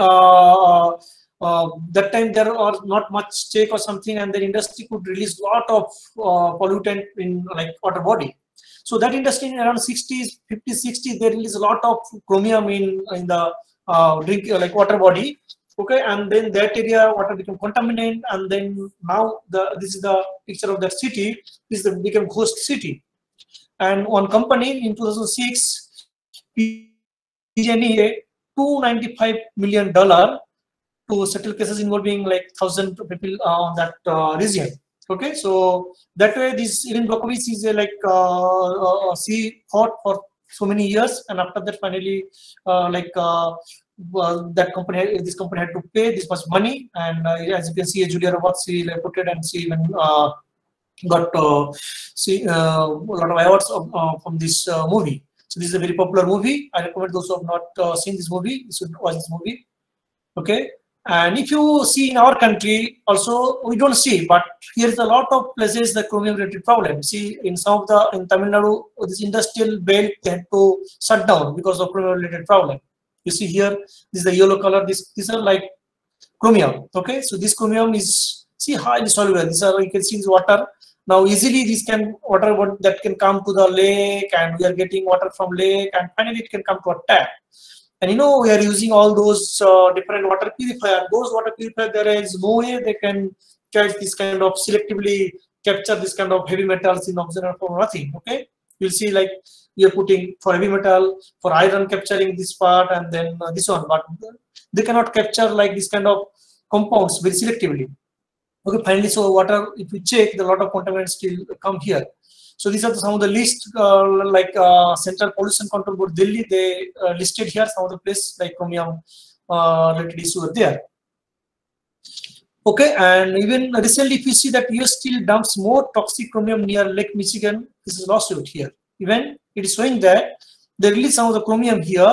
that time there are not much check or something, and the industry could release a lot of pollutant in like water body. So that industry in around 60s, 50s, 60s, they release a lot of chromium in the drink like water body. Okay, and then that area water became contaminated, and then now this is the picture of that city. This is became ghost city. And one company in 2006, PG&E $295 million to settle cases involving like 1,000 people on that region. Okay, so that way this Erin Brockovich is like she fought for so many years, and after that finally that company, this company had to pay this much money, and as you can see, Julia Roberts she reported, and she even got a lot of awards from this movie. So this is a very popular movie. I recommend those who have not seen this movie, you should watch this movie. Okay, and if you see in our country also, we don't see, but here is a lot of places the chromium related problem. See in some of the in Tamil Nadu, this industrial belt they had to shut down because of chromium related problem. You see here, this is the yellow color. These are like chromium. Okay, so this chromium is highly soluble. These are, you can see this water. Now easily this can water that can come to the lake, and we are getting water from lake, and finally it can come to a tap. And we are using all those different water purifier. Those water purifier, there is no way they can catch this kind of selectively capture this kind of heavy metals in oxygen or nothing. Okay, you'll see like we are putting for heavy metal, for iron capturing this part, and then this one, but they cannot capture like this kind of compounds very selectively. Okay, finally, so water, if you check, a lot of contaminants still come here. So these are some of the list, Central Pollution Control Board Delhi, they listed here some of the places like chromium related issue are there. Okay, and even recently, if you see that US still dumps more toxic chromium near Lake Michigan, this is lawsuit here. Even it is showing that they release some of the chromium here,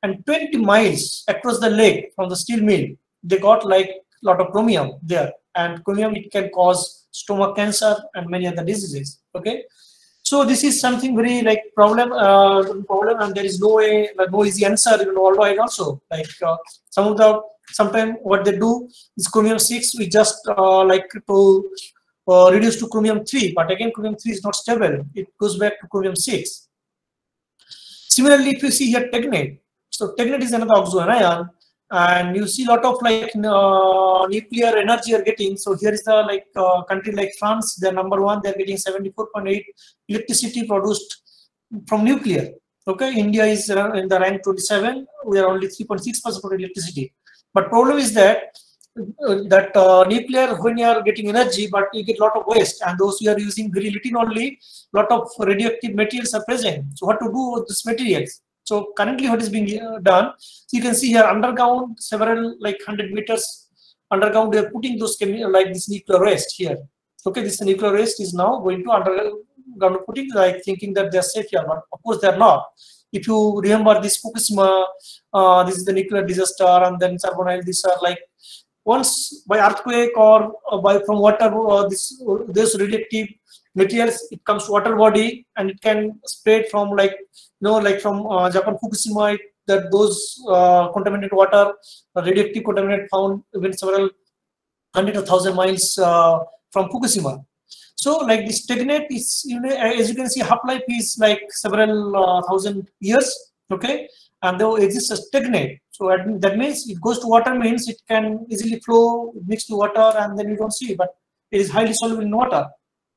and 20 miles across the lake from the steel mill, they got like a lot of chromium there, and chromium, it can cause stomach cancer and many other diseases. Okay, so this is something very like problem, and there is no way, no easy answer even worldwide also. Like sometimes what they do is chromium 6, we just like to reduce to chromium 3, but again chromium 3 is not stable, it goes back to chromium 6. Similarly, if you see here Technate, so Technate is another oxoanion, and you see a lot of like nuclear energy are getting. So here is the like country like France, they're #1, they're getting 74.8 electricity produced from nuclear. Okay, India is in the rank 27, we are only 3.6% of electricity. But problem is that nuclear, when you are getting energy, but you get a lot of waste, and those you are using very little only, lot of radioactive materials are present. So what to do with these materials? So currently what is being done, so you can see here underground, several like 100 meters underground, they are putting those like this nuclear waste here. Okay, this nuclear waste is now going to underground, putting like thinking that they're safe here, but of course they're not. If you remember this Fukushima, this is the nuclear disaster, and then Chernobyl, these are like once by earthquake or by from water, this radioactive materials, it comes to water body, and it can spread from like like from Japan Fukushima, that those contaminated water, radioactive contaminated found even several hundred or thousand miles from Fukushima. So like this Technate is, as you can see, half-life is like several thousand years. Okay, and there exists as Technate. So that means it goes to water, means it can easily flow, mix to water, and then you don't see, but it is highly soluble in water.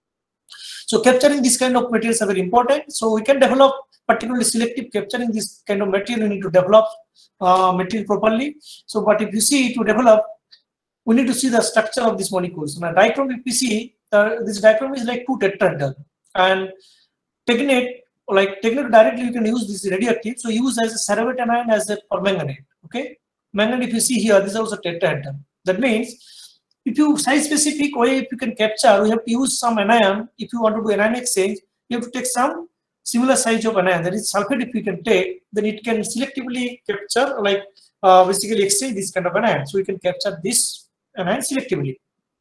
So capturing this kind of materials are very important. So we can develop particularly selective capturing this kind of material. We need to develop material properly. So, but if you see to develop, we need to see the structure of these molecules. Now, diachrome, if you see, this diachrome is like 2 tetrahedral, and Technate, like Technate directly you can use this radioactive. So use as a ceramic anion as a permanganate. Okay, manganate, if you see here, this is also tetrahedral. That means if you size specific way, if you can capture, we have to use some anion. If you want to do anion exchange, you have to take some similar size of anion, that is sulfate. If you can take, then it can selectively capture, like basically exchange this kind of anion. So we can capture this anion selectively.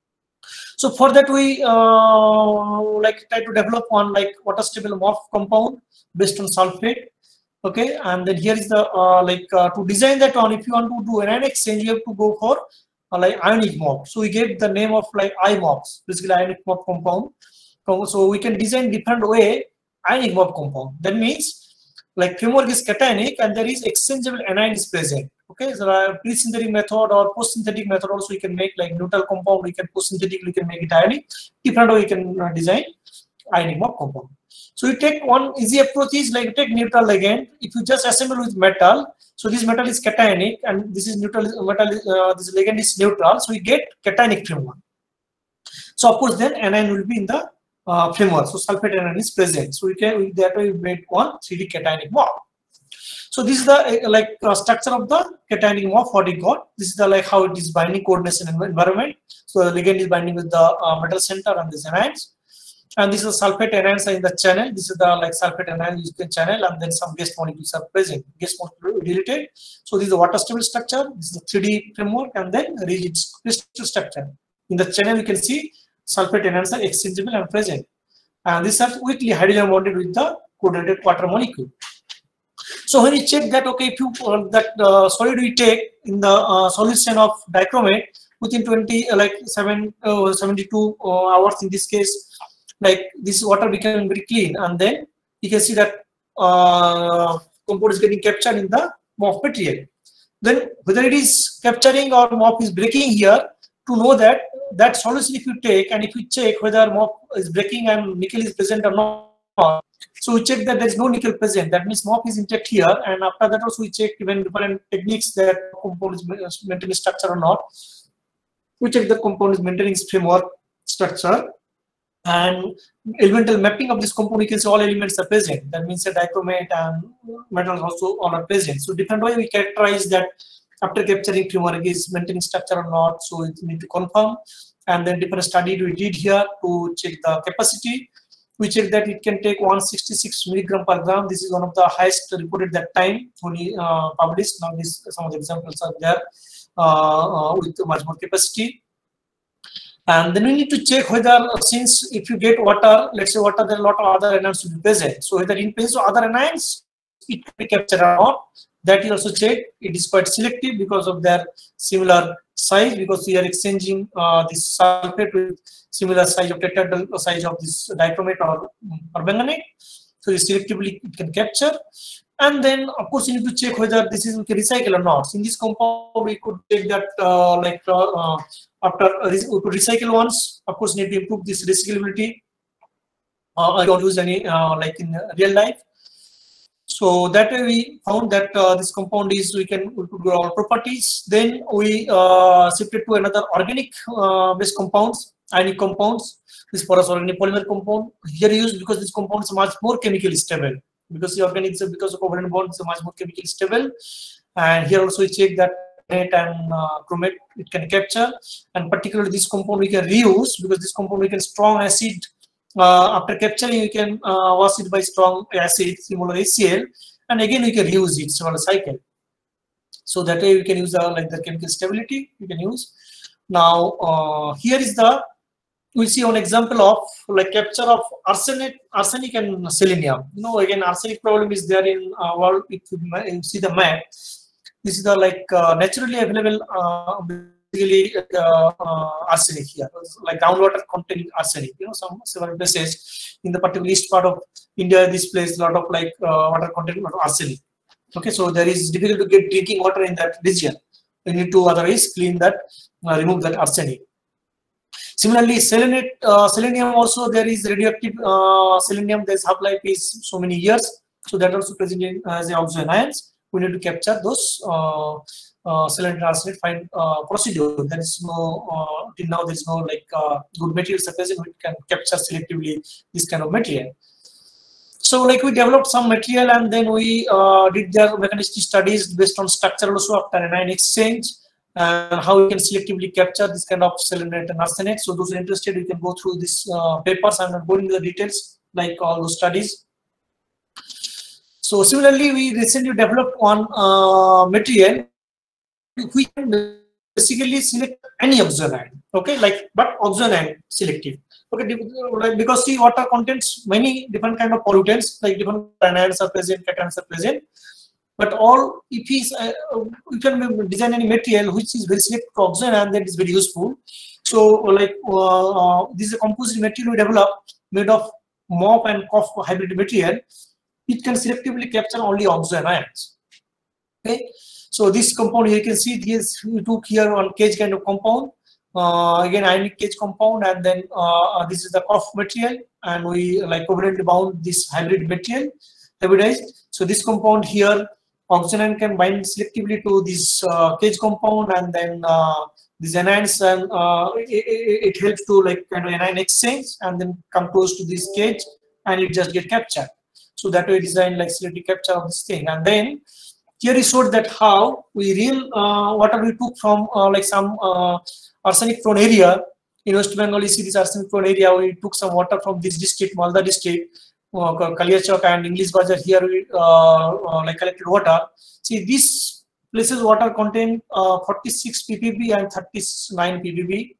So for that we like try to develop one like water stable morph compound based on sulfate. Okay, and then here is the to design that one, if you want to do anion exchange, you have to go for like ionic morph. So we gave the name of like IMOPs, basically ionic morph compound. So we can design different way ionic morph compound. That means like framework is cationic and there is exchangeable anion is present. Okay, so pre-synthetic method or post-synthetic method also we can make like neutral compound. We can post-synthetic, we can make it ionic. Different way we can design ionic morph compound. So you take one easy approach is like take neutral ligand. If you just assemble with metal, so this metal is cationic and this is neutral metal. This ligand is neutral, so we get cationic framework. So of course then anion will be in the framework. So sulfate anion is present. So we can that way we made one 3D cationic morph. So this is the structure of the cationic morph what we got. This is the like how it is binding coordination environment. So the ligand is binding with the metal center and these anions. And this is sulfate anions in the channel. This is the like sulfate anion is the channel, and then some guest molecules are present. Guest molecule deleted. So this is the water stable structure. This is the 3D framework, and then rigid crystal structure. In the channel, you can see sulfate anions are exchangeable and present. And these are weakly hydrogen bonded with the coordinated water molecule. So when you check that, okay, if you solid we take in the solution of dichromate within 72 hours in this case. Like this water became very clean, and then you can see that compound is getting captured in the morph material. Then whether it is capturing or morph is breaking here, to know that solution if you take and if you check whether morph is breaking and nickel is present or not. So we check that there is no nickel present. That means morph is intact here, and after that also we check even different techniques that compound is maintaining structure or not. We check the compound is maintaining its framework structure. And elemental mapping of this compound, you can see all elements are present. That means the dichromate and metals also all are present. So different way we characterize that after capturing framework is maintaining structure or not. So it need to confirm. And then different study we did here to check the capacity We checked that it can take 166 milligram per gram. This is one of the highest reported that time when he published. Now some of the examples are there with much more capacity. And then we need to check whether, since if you get water, let's say water, there are a lot of other anions will be present. So whether in presence of other anions, it can be captured or not. That you also check. It is quite selective because of their similar size, because we are exchanging this sulfate with similar size of tetrahedral size of this dichromate or permanganate. So selectively it can capture. And then of course you need to check whether this is we can recycle or not. In this compound we could check that after we could recycle once. Of course need to improve this recyclability. I don't use any like in real life. So that way we found that this compound is we could do all properties. Then we shifted to another organic based compounds, ionic compounds. This porous organic polymer compound here used because this compound is much more chemically stable. Because the organic is because of covalent bonds is much more chemically stable. And here also we check that net and chromate it can capture, and particularly this compound we can reuse because this compound we can strong acid. After capturing, you can wash it by strong acid, similar HCl, and again we can reuse it several cycle. So that way we can use like the chemical stability we can use. Now here is the we see one example of like capture of arsenic and selenium. You know, again arsenic problem is there in world. If you see the map, this is the like naturally available basically arsenic here, like groundwater containing arsenic. You know, some several places in the particular east part of India, this place a lot of like water containing arsenic. Okay, so there is difficult to get drinking water in that region. We need to otherwise clean that, remove that arsenic. Similarly, selenium also there is radioactive selenium. There's half-life is so many years, so that also present in, as the oxygen ions. We need to capture those selenium arsenic find procedure. There is no till now there is no like good material surface which can capture selectively this kind of material. So like we developed some material and then we did their mechanistic studies based on structure also after anion exchange. And how we can selectively capture this kind of selenite and arsenate. So those are interested, you can go through these papers. I'm not going into the details like all those studies. So similarly, we recently developed one material we can basically select any oxygen ion. Okay, like but oxygen ion selective. Okay, because see water contains many different kind of pollutants, like different anions are present, cations are present. But all if you can design any material which is very selective to oxygen and that is very useful. So like this is a composite material we developed made of MOP and COF hybrid material. It can selectively capture only oxygen ions. Okay, so this compound here you can see this we took here on cage kind of compound. Again ionic cage compound, and then this is the COF material, and we like covalently bound this hybrid material hybridized. So this compound here oxygen ion can bind selectively to this cage compound, and then these anions and it helps to like kind of anion exchange and then come close to this cage and it just get captured. So that way design like selective capture of this thing. And then here is showed that how we real water we took from like some arsenic prone area in West Bengal. You see this arsenic prone area, we took some water from this district, Malda district, Kaliachok and English Bazar. Here we like collected water. See these places water contain 46 ppb and 39 ppb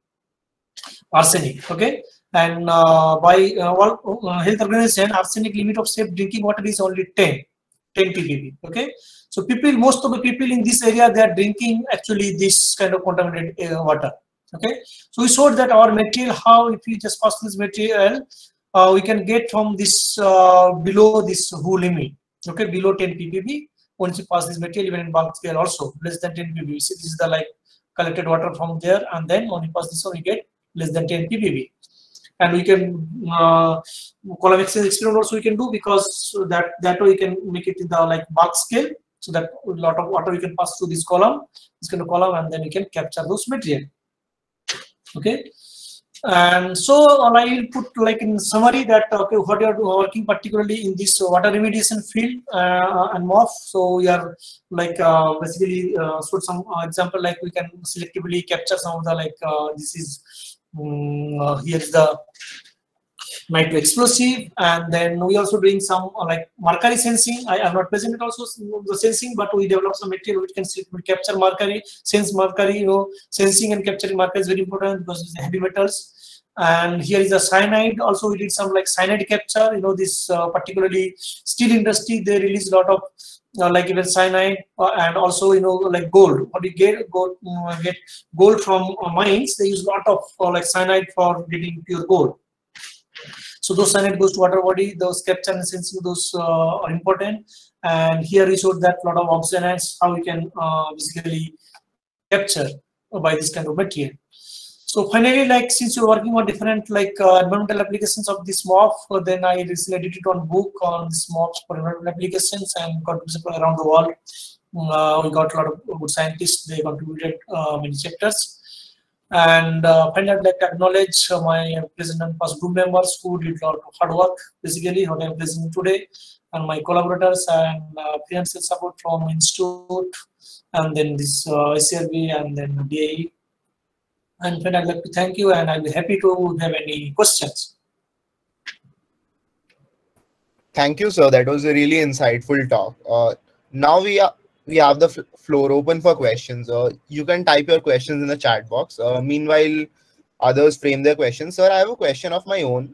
arsenic. Okay, and by World Health Organization, arsenic limit of safe drinking water is only 10 ppb. Okay, so people, most of the people in this area, they are drinking actually this kind of contaminated water. Okay, so we showed that our material, how if you just pass this material, we can get from this below this WHO limit. Okay, below 10 ppb. Once you pass this material, even in bulk scale also less than 10 ppb. See, this is the like collected water from there, and then when you pass this one, we get less than 10 ppb. And we can column exchange experiment also we can do, because that way we can make it in the like bulk scale, so that a lot of water we can pass through this column, and then we can capture those material. Okay. And so I will put like in summary that okay, what you are working particularly in this water remediation field and MOF. So we are like basically showed some example, like we can selectively capture some of the like this is here is the nitro explosive, and then we also doing some like mercury sensing. I am not present also the sensing, but we develop some material which can capture mercury, sense mercury. Sensing and capturing mercury is very important because it's the heavy metals. And here is a cyanide. Also, we did some like cyanide capture. This particularly steel industry, they release a lot of like even cyanide, and also like gold. How do you get gold from mines? They use a lot of like cyanide for getting pure gold. So those cyanide goes to water body. Those capture and sensing, those are important. And here we showed that a lot of oxygen ions, how we can basically capture by this kind of material. So finally, like since you're working on different like environmental applications of this MOF, then I recently edited one book on this MOFs for environmental applications and contributions from around the world. We got a lot of good scientists. They contributed many chapters. And finally, I'd like to acknowledge my present and past group members who did a lot of hard work, basically, what I'm presenting today, and my collaborators and financial support from Institute, and then this ICRB, and then DAE. And then I'd like to thank you, and I'll be happy to have any questions. Thank you, sir. That was a really insightful talk. Now we have the floor open for questions. You can type your questions in the chat box. Meanwhile, others frame their questions. Sir, I have a question of my own.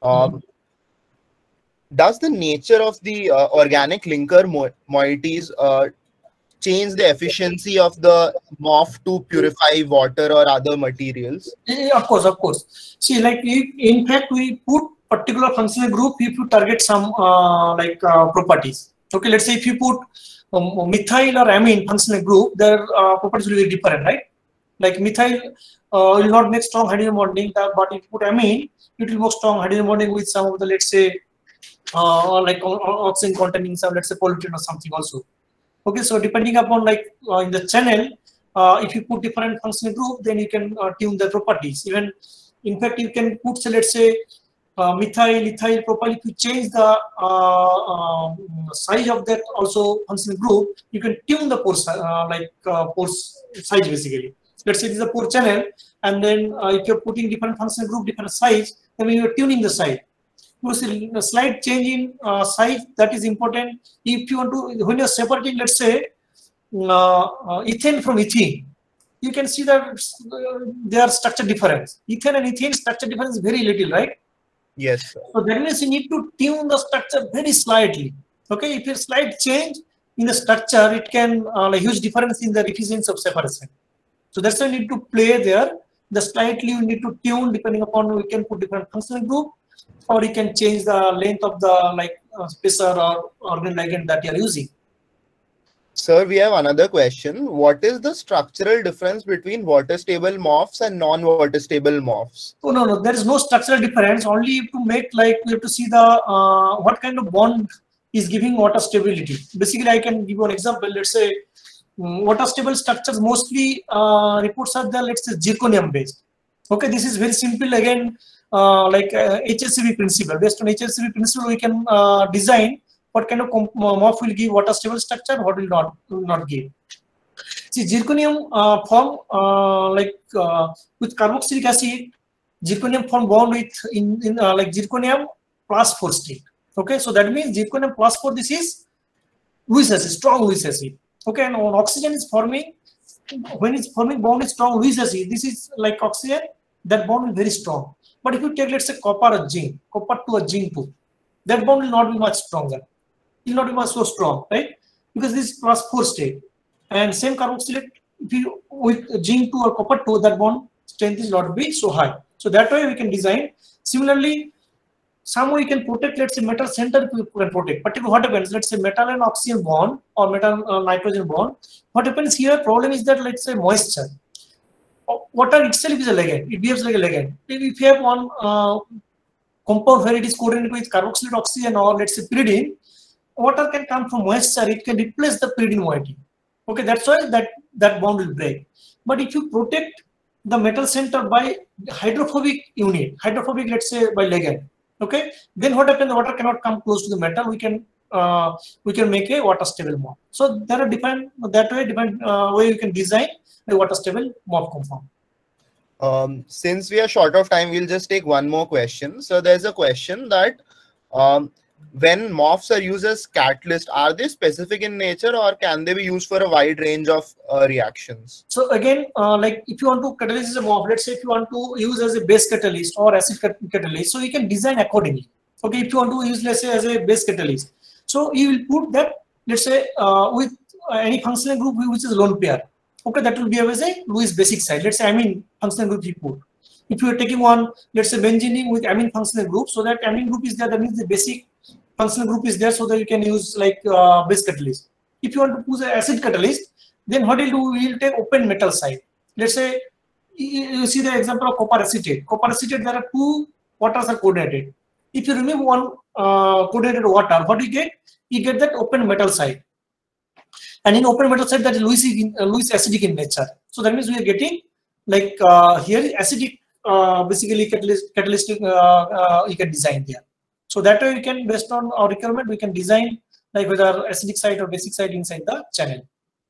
Does the nature of the organic linker moieties change the efficiency of the MOF to purify water or other materials? Yeah, of course. See, like in fact, we put particular functional group if you target some properties. Okay, let's say if you put methyl or amine functional group, their properties will be different, right? Like methyl will not make strong hydrogen bonding, but if you put amine, it will make strong hydrogen bonding with some of the, let's say, like oxygen containing some, let's say, pollutant or something also. Okay, so depending upon like in the channel, if you put different functional group, then you can tune the properties. Even in fact, you can put, say, let's say, methyl, ethyl, propyl. If you change the size of that also functional group, you can tune the pore pore size basically. Let's say this is a pore channel, and then if you're putting different functional group, different size, then you're tuning the size. A slight change in size, that is important. If you want to, when you're separating, let's say, ethane from ethene, you can see that their structure difference. Ethane and ethane structure difference is very little, right? Yes, sir. So that means you need to tune the structure very slightly. Okay, if a slight change in the structure, it can a huge difference in the efficiency of separation. So that's why you need to play there. The slightly you need to tune depending upon, we can put different functional group, or you can change the length of the spacer or organ ligand that you are using. Sir, we have another question. What is the structural difference between water-stable MOFs and non-water stable MOFs? Oh, no, there is no structural difference. Only to make, like, we have to see the what kind of bond is giving water stability. Basically, I can give you an example. Let's say water stable structures mostly reports are the, let's say, zirconium based. Okay, this is very simple. Again, HSCB principle. Based on HSCB principle, we can design what kind of MOF will give water stable structure, what will not give. See, zirconium form with carboxylic acid, zirconium form bond with like zirconium plus 4 state. Okay, so that means zirconium plus 4, this is Lewis acid, strong Lewis acid. Okay, and when oxygen is forming, when it's forming bond with strong Lewis acid, this is like oxygen, that bond is very strong. But if you take, let's say, copper or zinc, copper to a zinc 2, that bond will not be much stronger. It will not be much so strong, right? Because this is plus 4 state. And same carboxylate, if you with zinc 2 or copper 2, that bond strength is not be so high. So that way we can design. Similarly, some way you can protect, let's say, metal center you can protect. But what happens, let's say, metal and oxygen bond or metal nitrogen bond, what happens here, problem is that, let's say, moisture. Water itself is a ligand, it behaves like a ligand. If you have one compound where it is coordinated with carboxylate oxygen or, let's say, pyridine, water can come from moisture, it can replace the pyridine moiety. Okay, that's why that bond will break. But if you protect the metal center by hydrophobic unit, hydrophobic, let's say, by ligand, okay, then what happens, the water cannot come close to the metal, we can make a water stable MOF. So there are different way you can design a water stable MOF compound. Since we are short of time, we'll just take one more question. So there's a question that when MOFs are used as catalyst, are they specific in nature or can they be used for a wide range of reactions? So again, like if you want to catalyze a MOF, let's say if you want to use as a base catalyst or acid catalyst, so you can design accordingly. Okay, if you want to use, let's say, as a base catalyst, so you will put that, let's say, with any functional group which is lone pair. Okay, that will be as a Lewis basic side. Let's say amine functional group you put. If you are taking one, let's say benzene with amine functional group, so that amine group is there, that means the basic functional group is there, so that you can use like base catalyst. If you want to use an acid catalyst, then what we'll do, we'll take open metal side. Let's say you see the example of copper acetate. Copper acetate, there are two waters are coordinated. If you remove one coordinated water, what you get? You get that open metal side. And in open metal side, that is Lewis acidic in nature. So that means we are getting like here acidic basically catalytic you can design there. So that way we can, based on our requirement, we can design like whether acidic side or basic side inside the channel.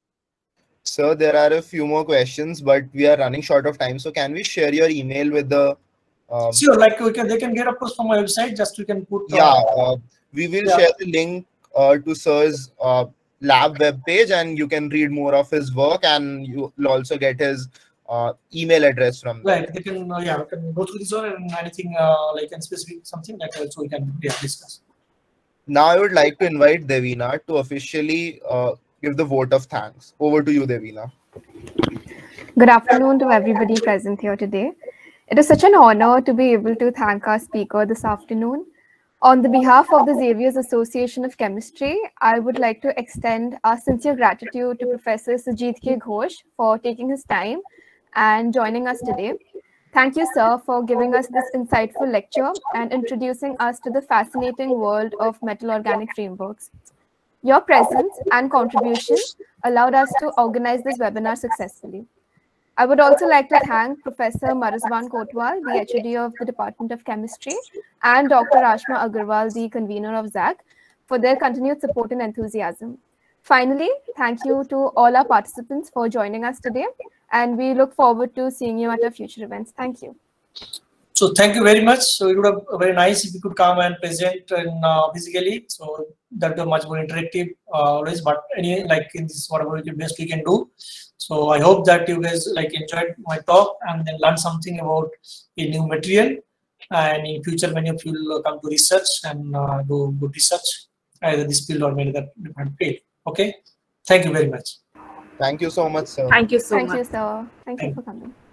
So there are a few more questions, but we are running short of time. So can we share your email with the? Sure, like they can get, of course, from my website. Just you can put. We will share the link to Sir's lab web page, and you can read more of his work, and you'll also get his email address from there. Right, they can we can go through this one, and anything like in specific something like also we can discuss. Now I would like to invite Devina to officially give the vote of thanks. Over to you, Devina. Good afternoon to everybody present here today. It is such an honor to be able to thank our speaker this afternoon. On the behalf of the Xavier's Association of Chemistry, I would like to extend our sincere gratitude to Professor Sujit K. Ghosh for taking his time and joining us today. Thank you, sir, for giving us this insightful lecture and introducing us to the fascinating world of metal organic frameworks. Your presence and contribution allowed us to organize this webinar successfully. I would also like to thank Professor Marizban Kotwal, the HOD of the Department of Chemistry, and Dr. Ashma Agarwal, the convener of ZAC, for their continued support and enthusiasm. Finally, thank you to all our participants for joining us today, and we look forward to seeing you at our future events. Thank you. So thank you very much. So it would have very nice if you could come and present and physically. So that would be much more interactive always. But any like in this whatever the best we can do. So I hope that you guys like enjoyed my talk and then learn something about a new material. And in future, many of you will come to research and do good research either this field or maybe that different field. Okay. Thank you very much. Thank you so much, sir. Thank you so much. Thank you, sir. Thank you for coming.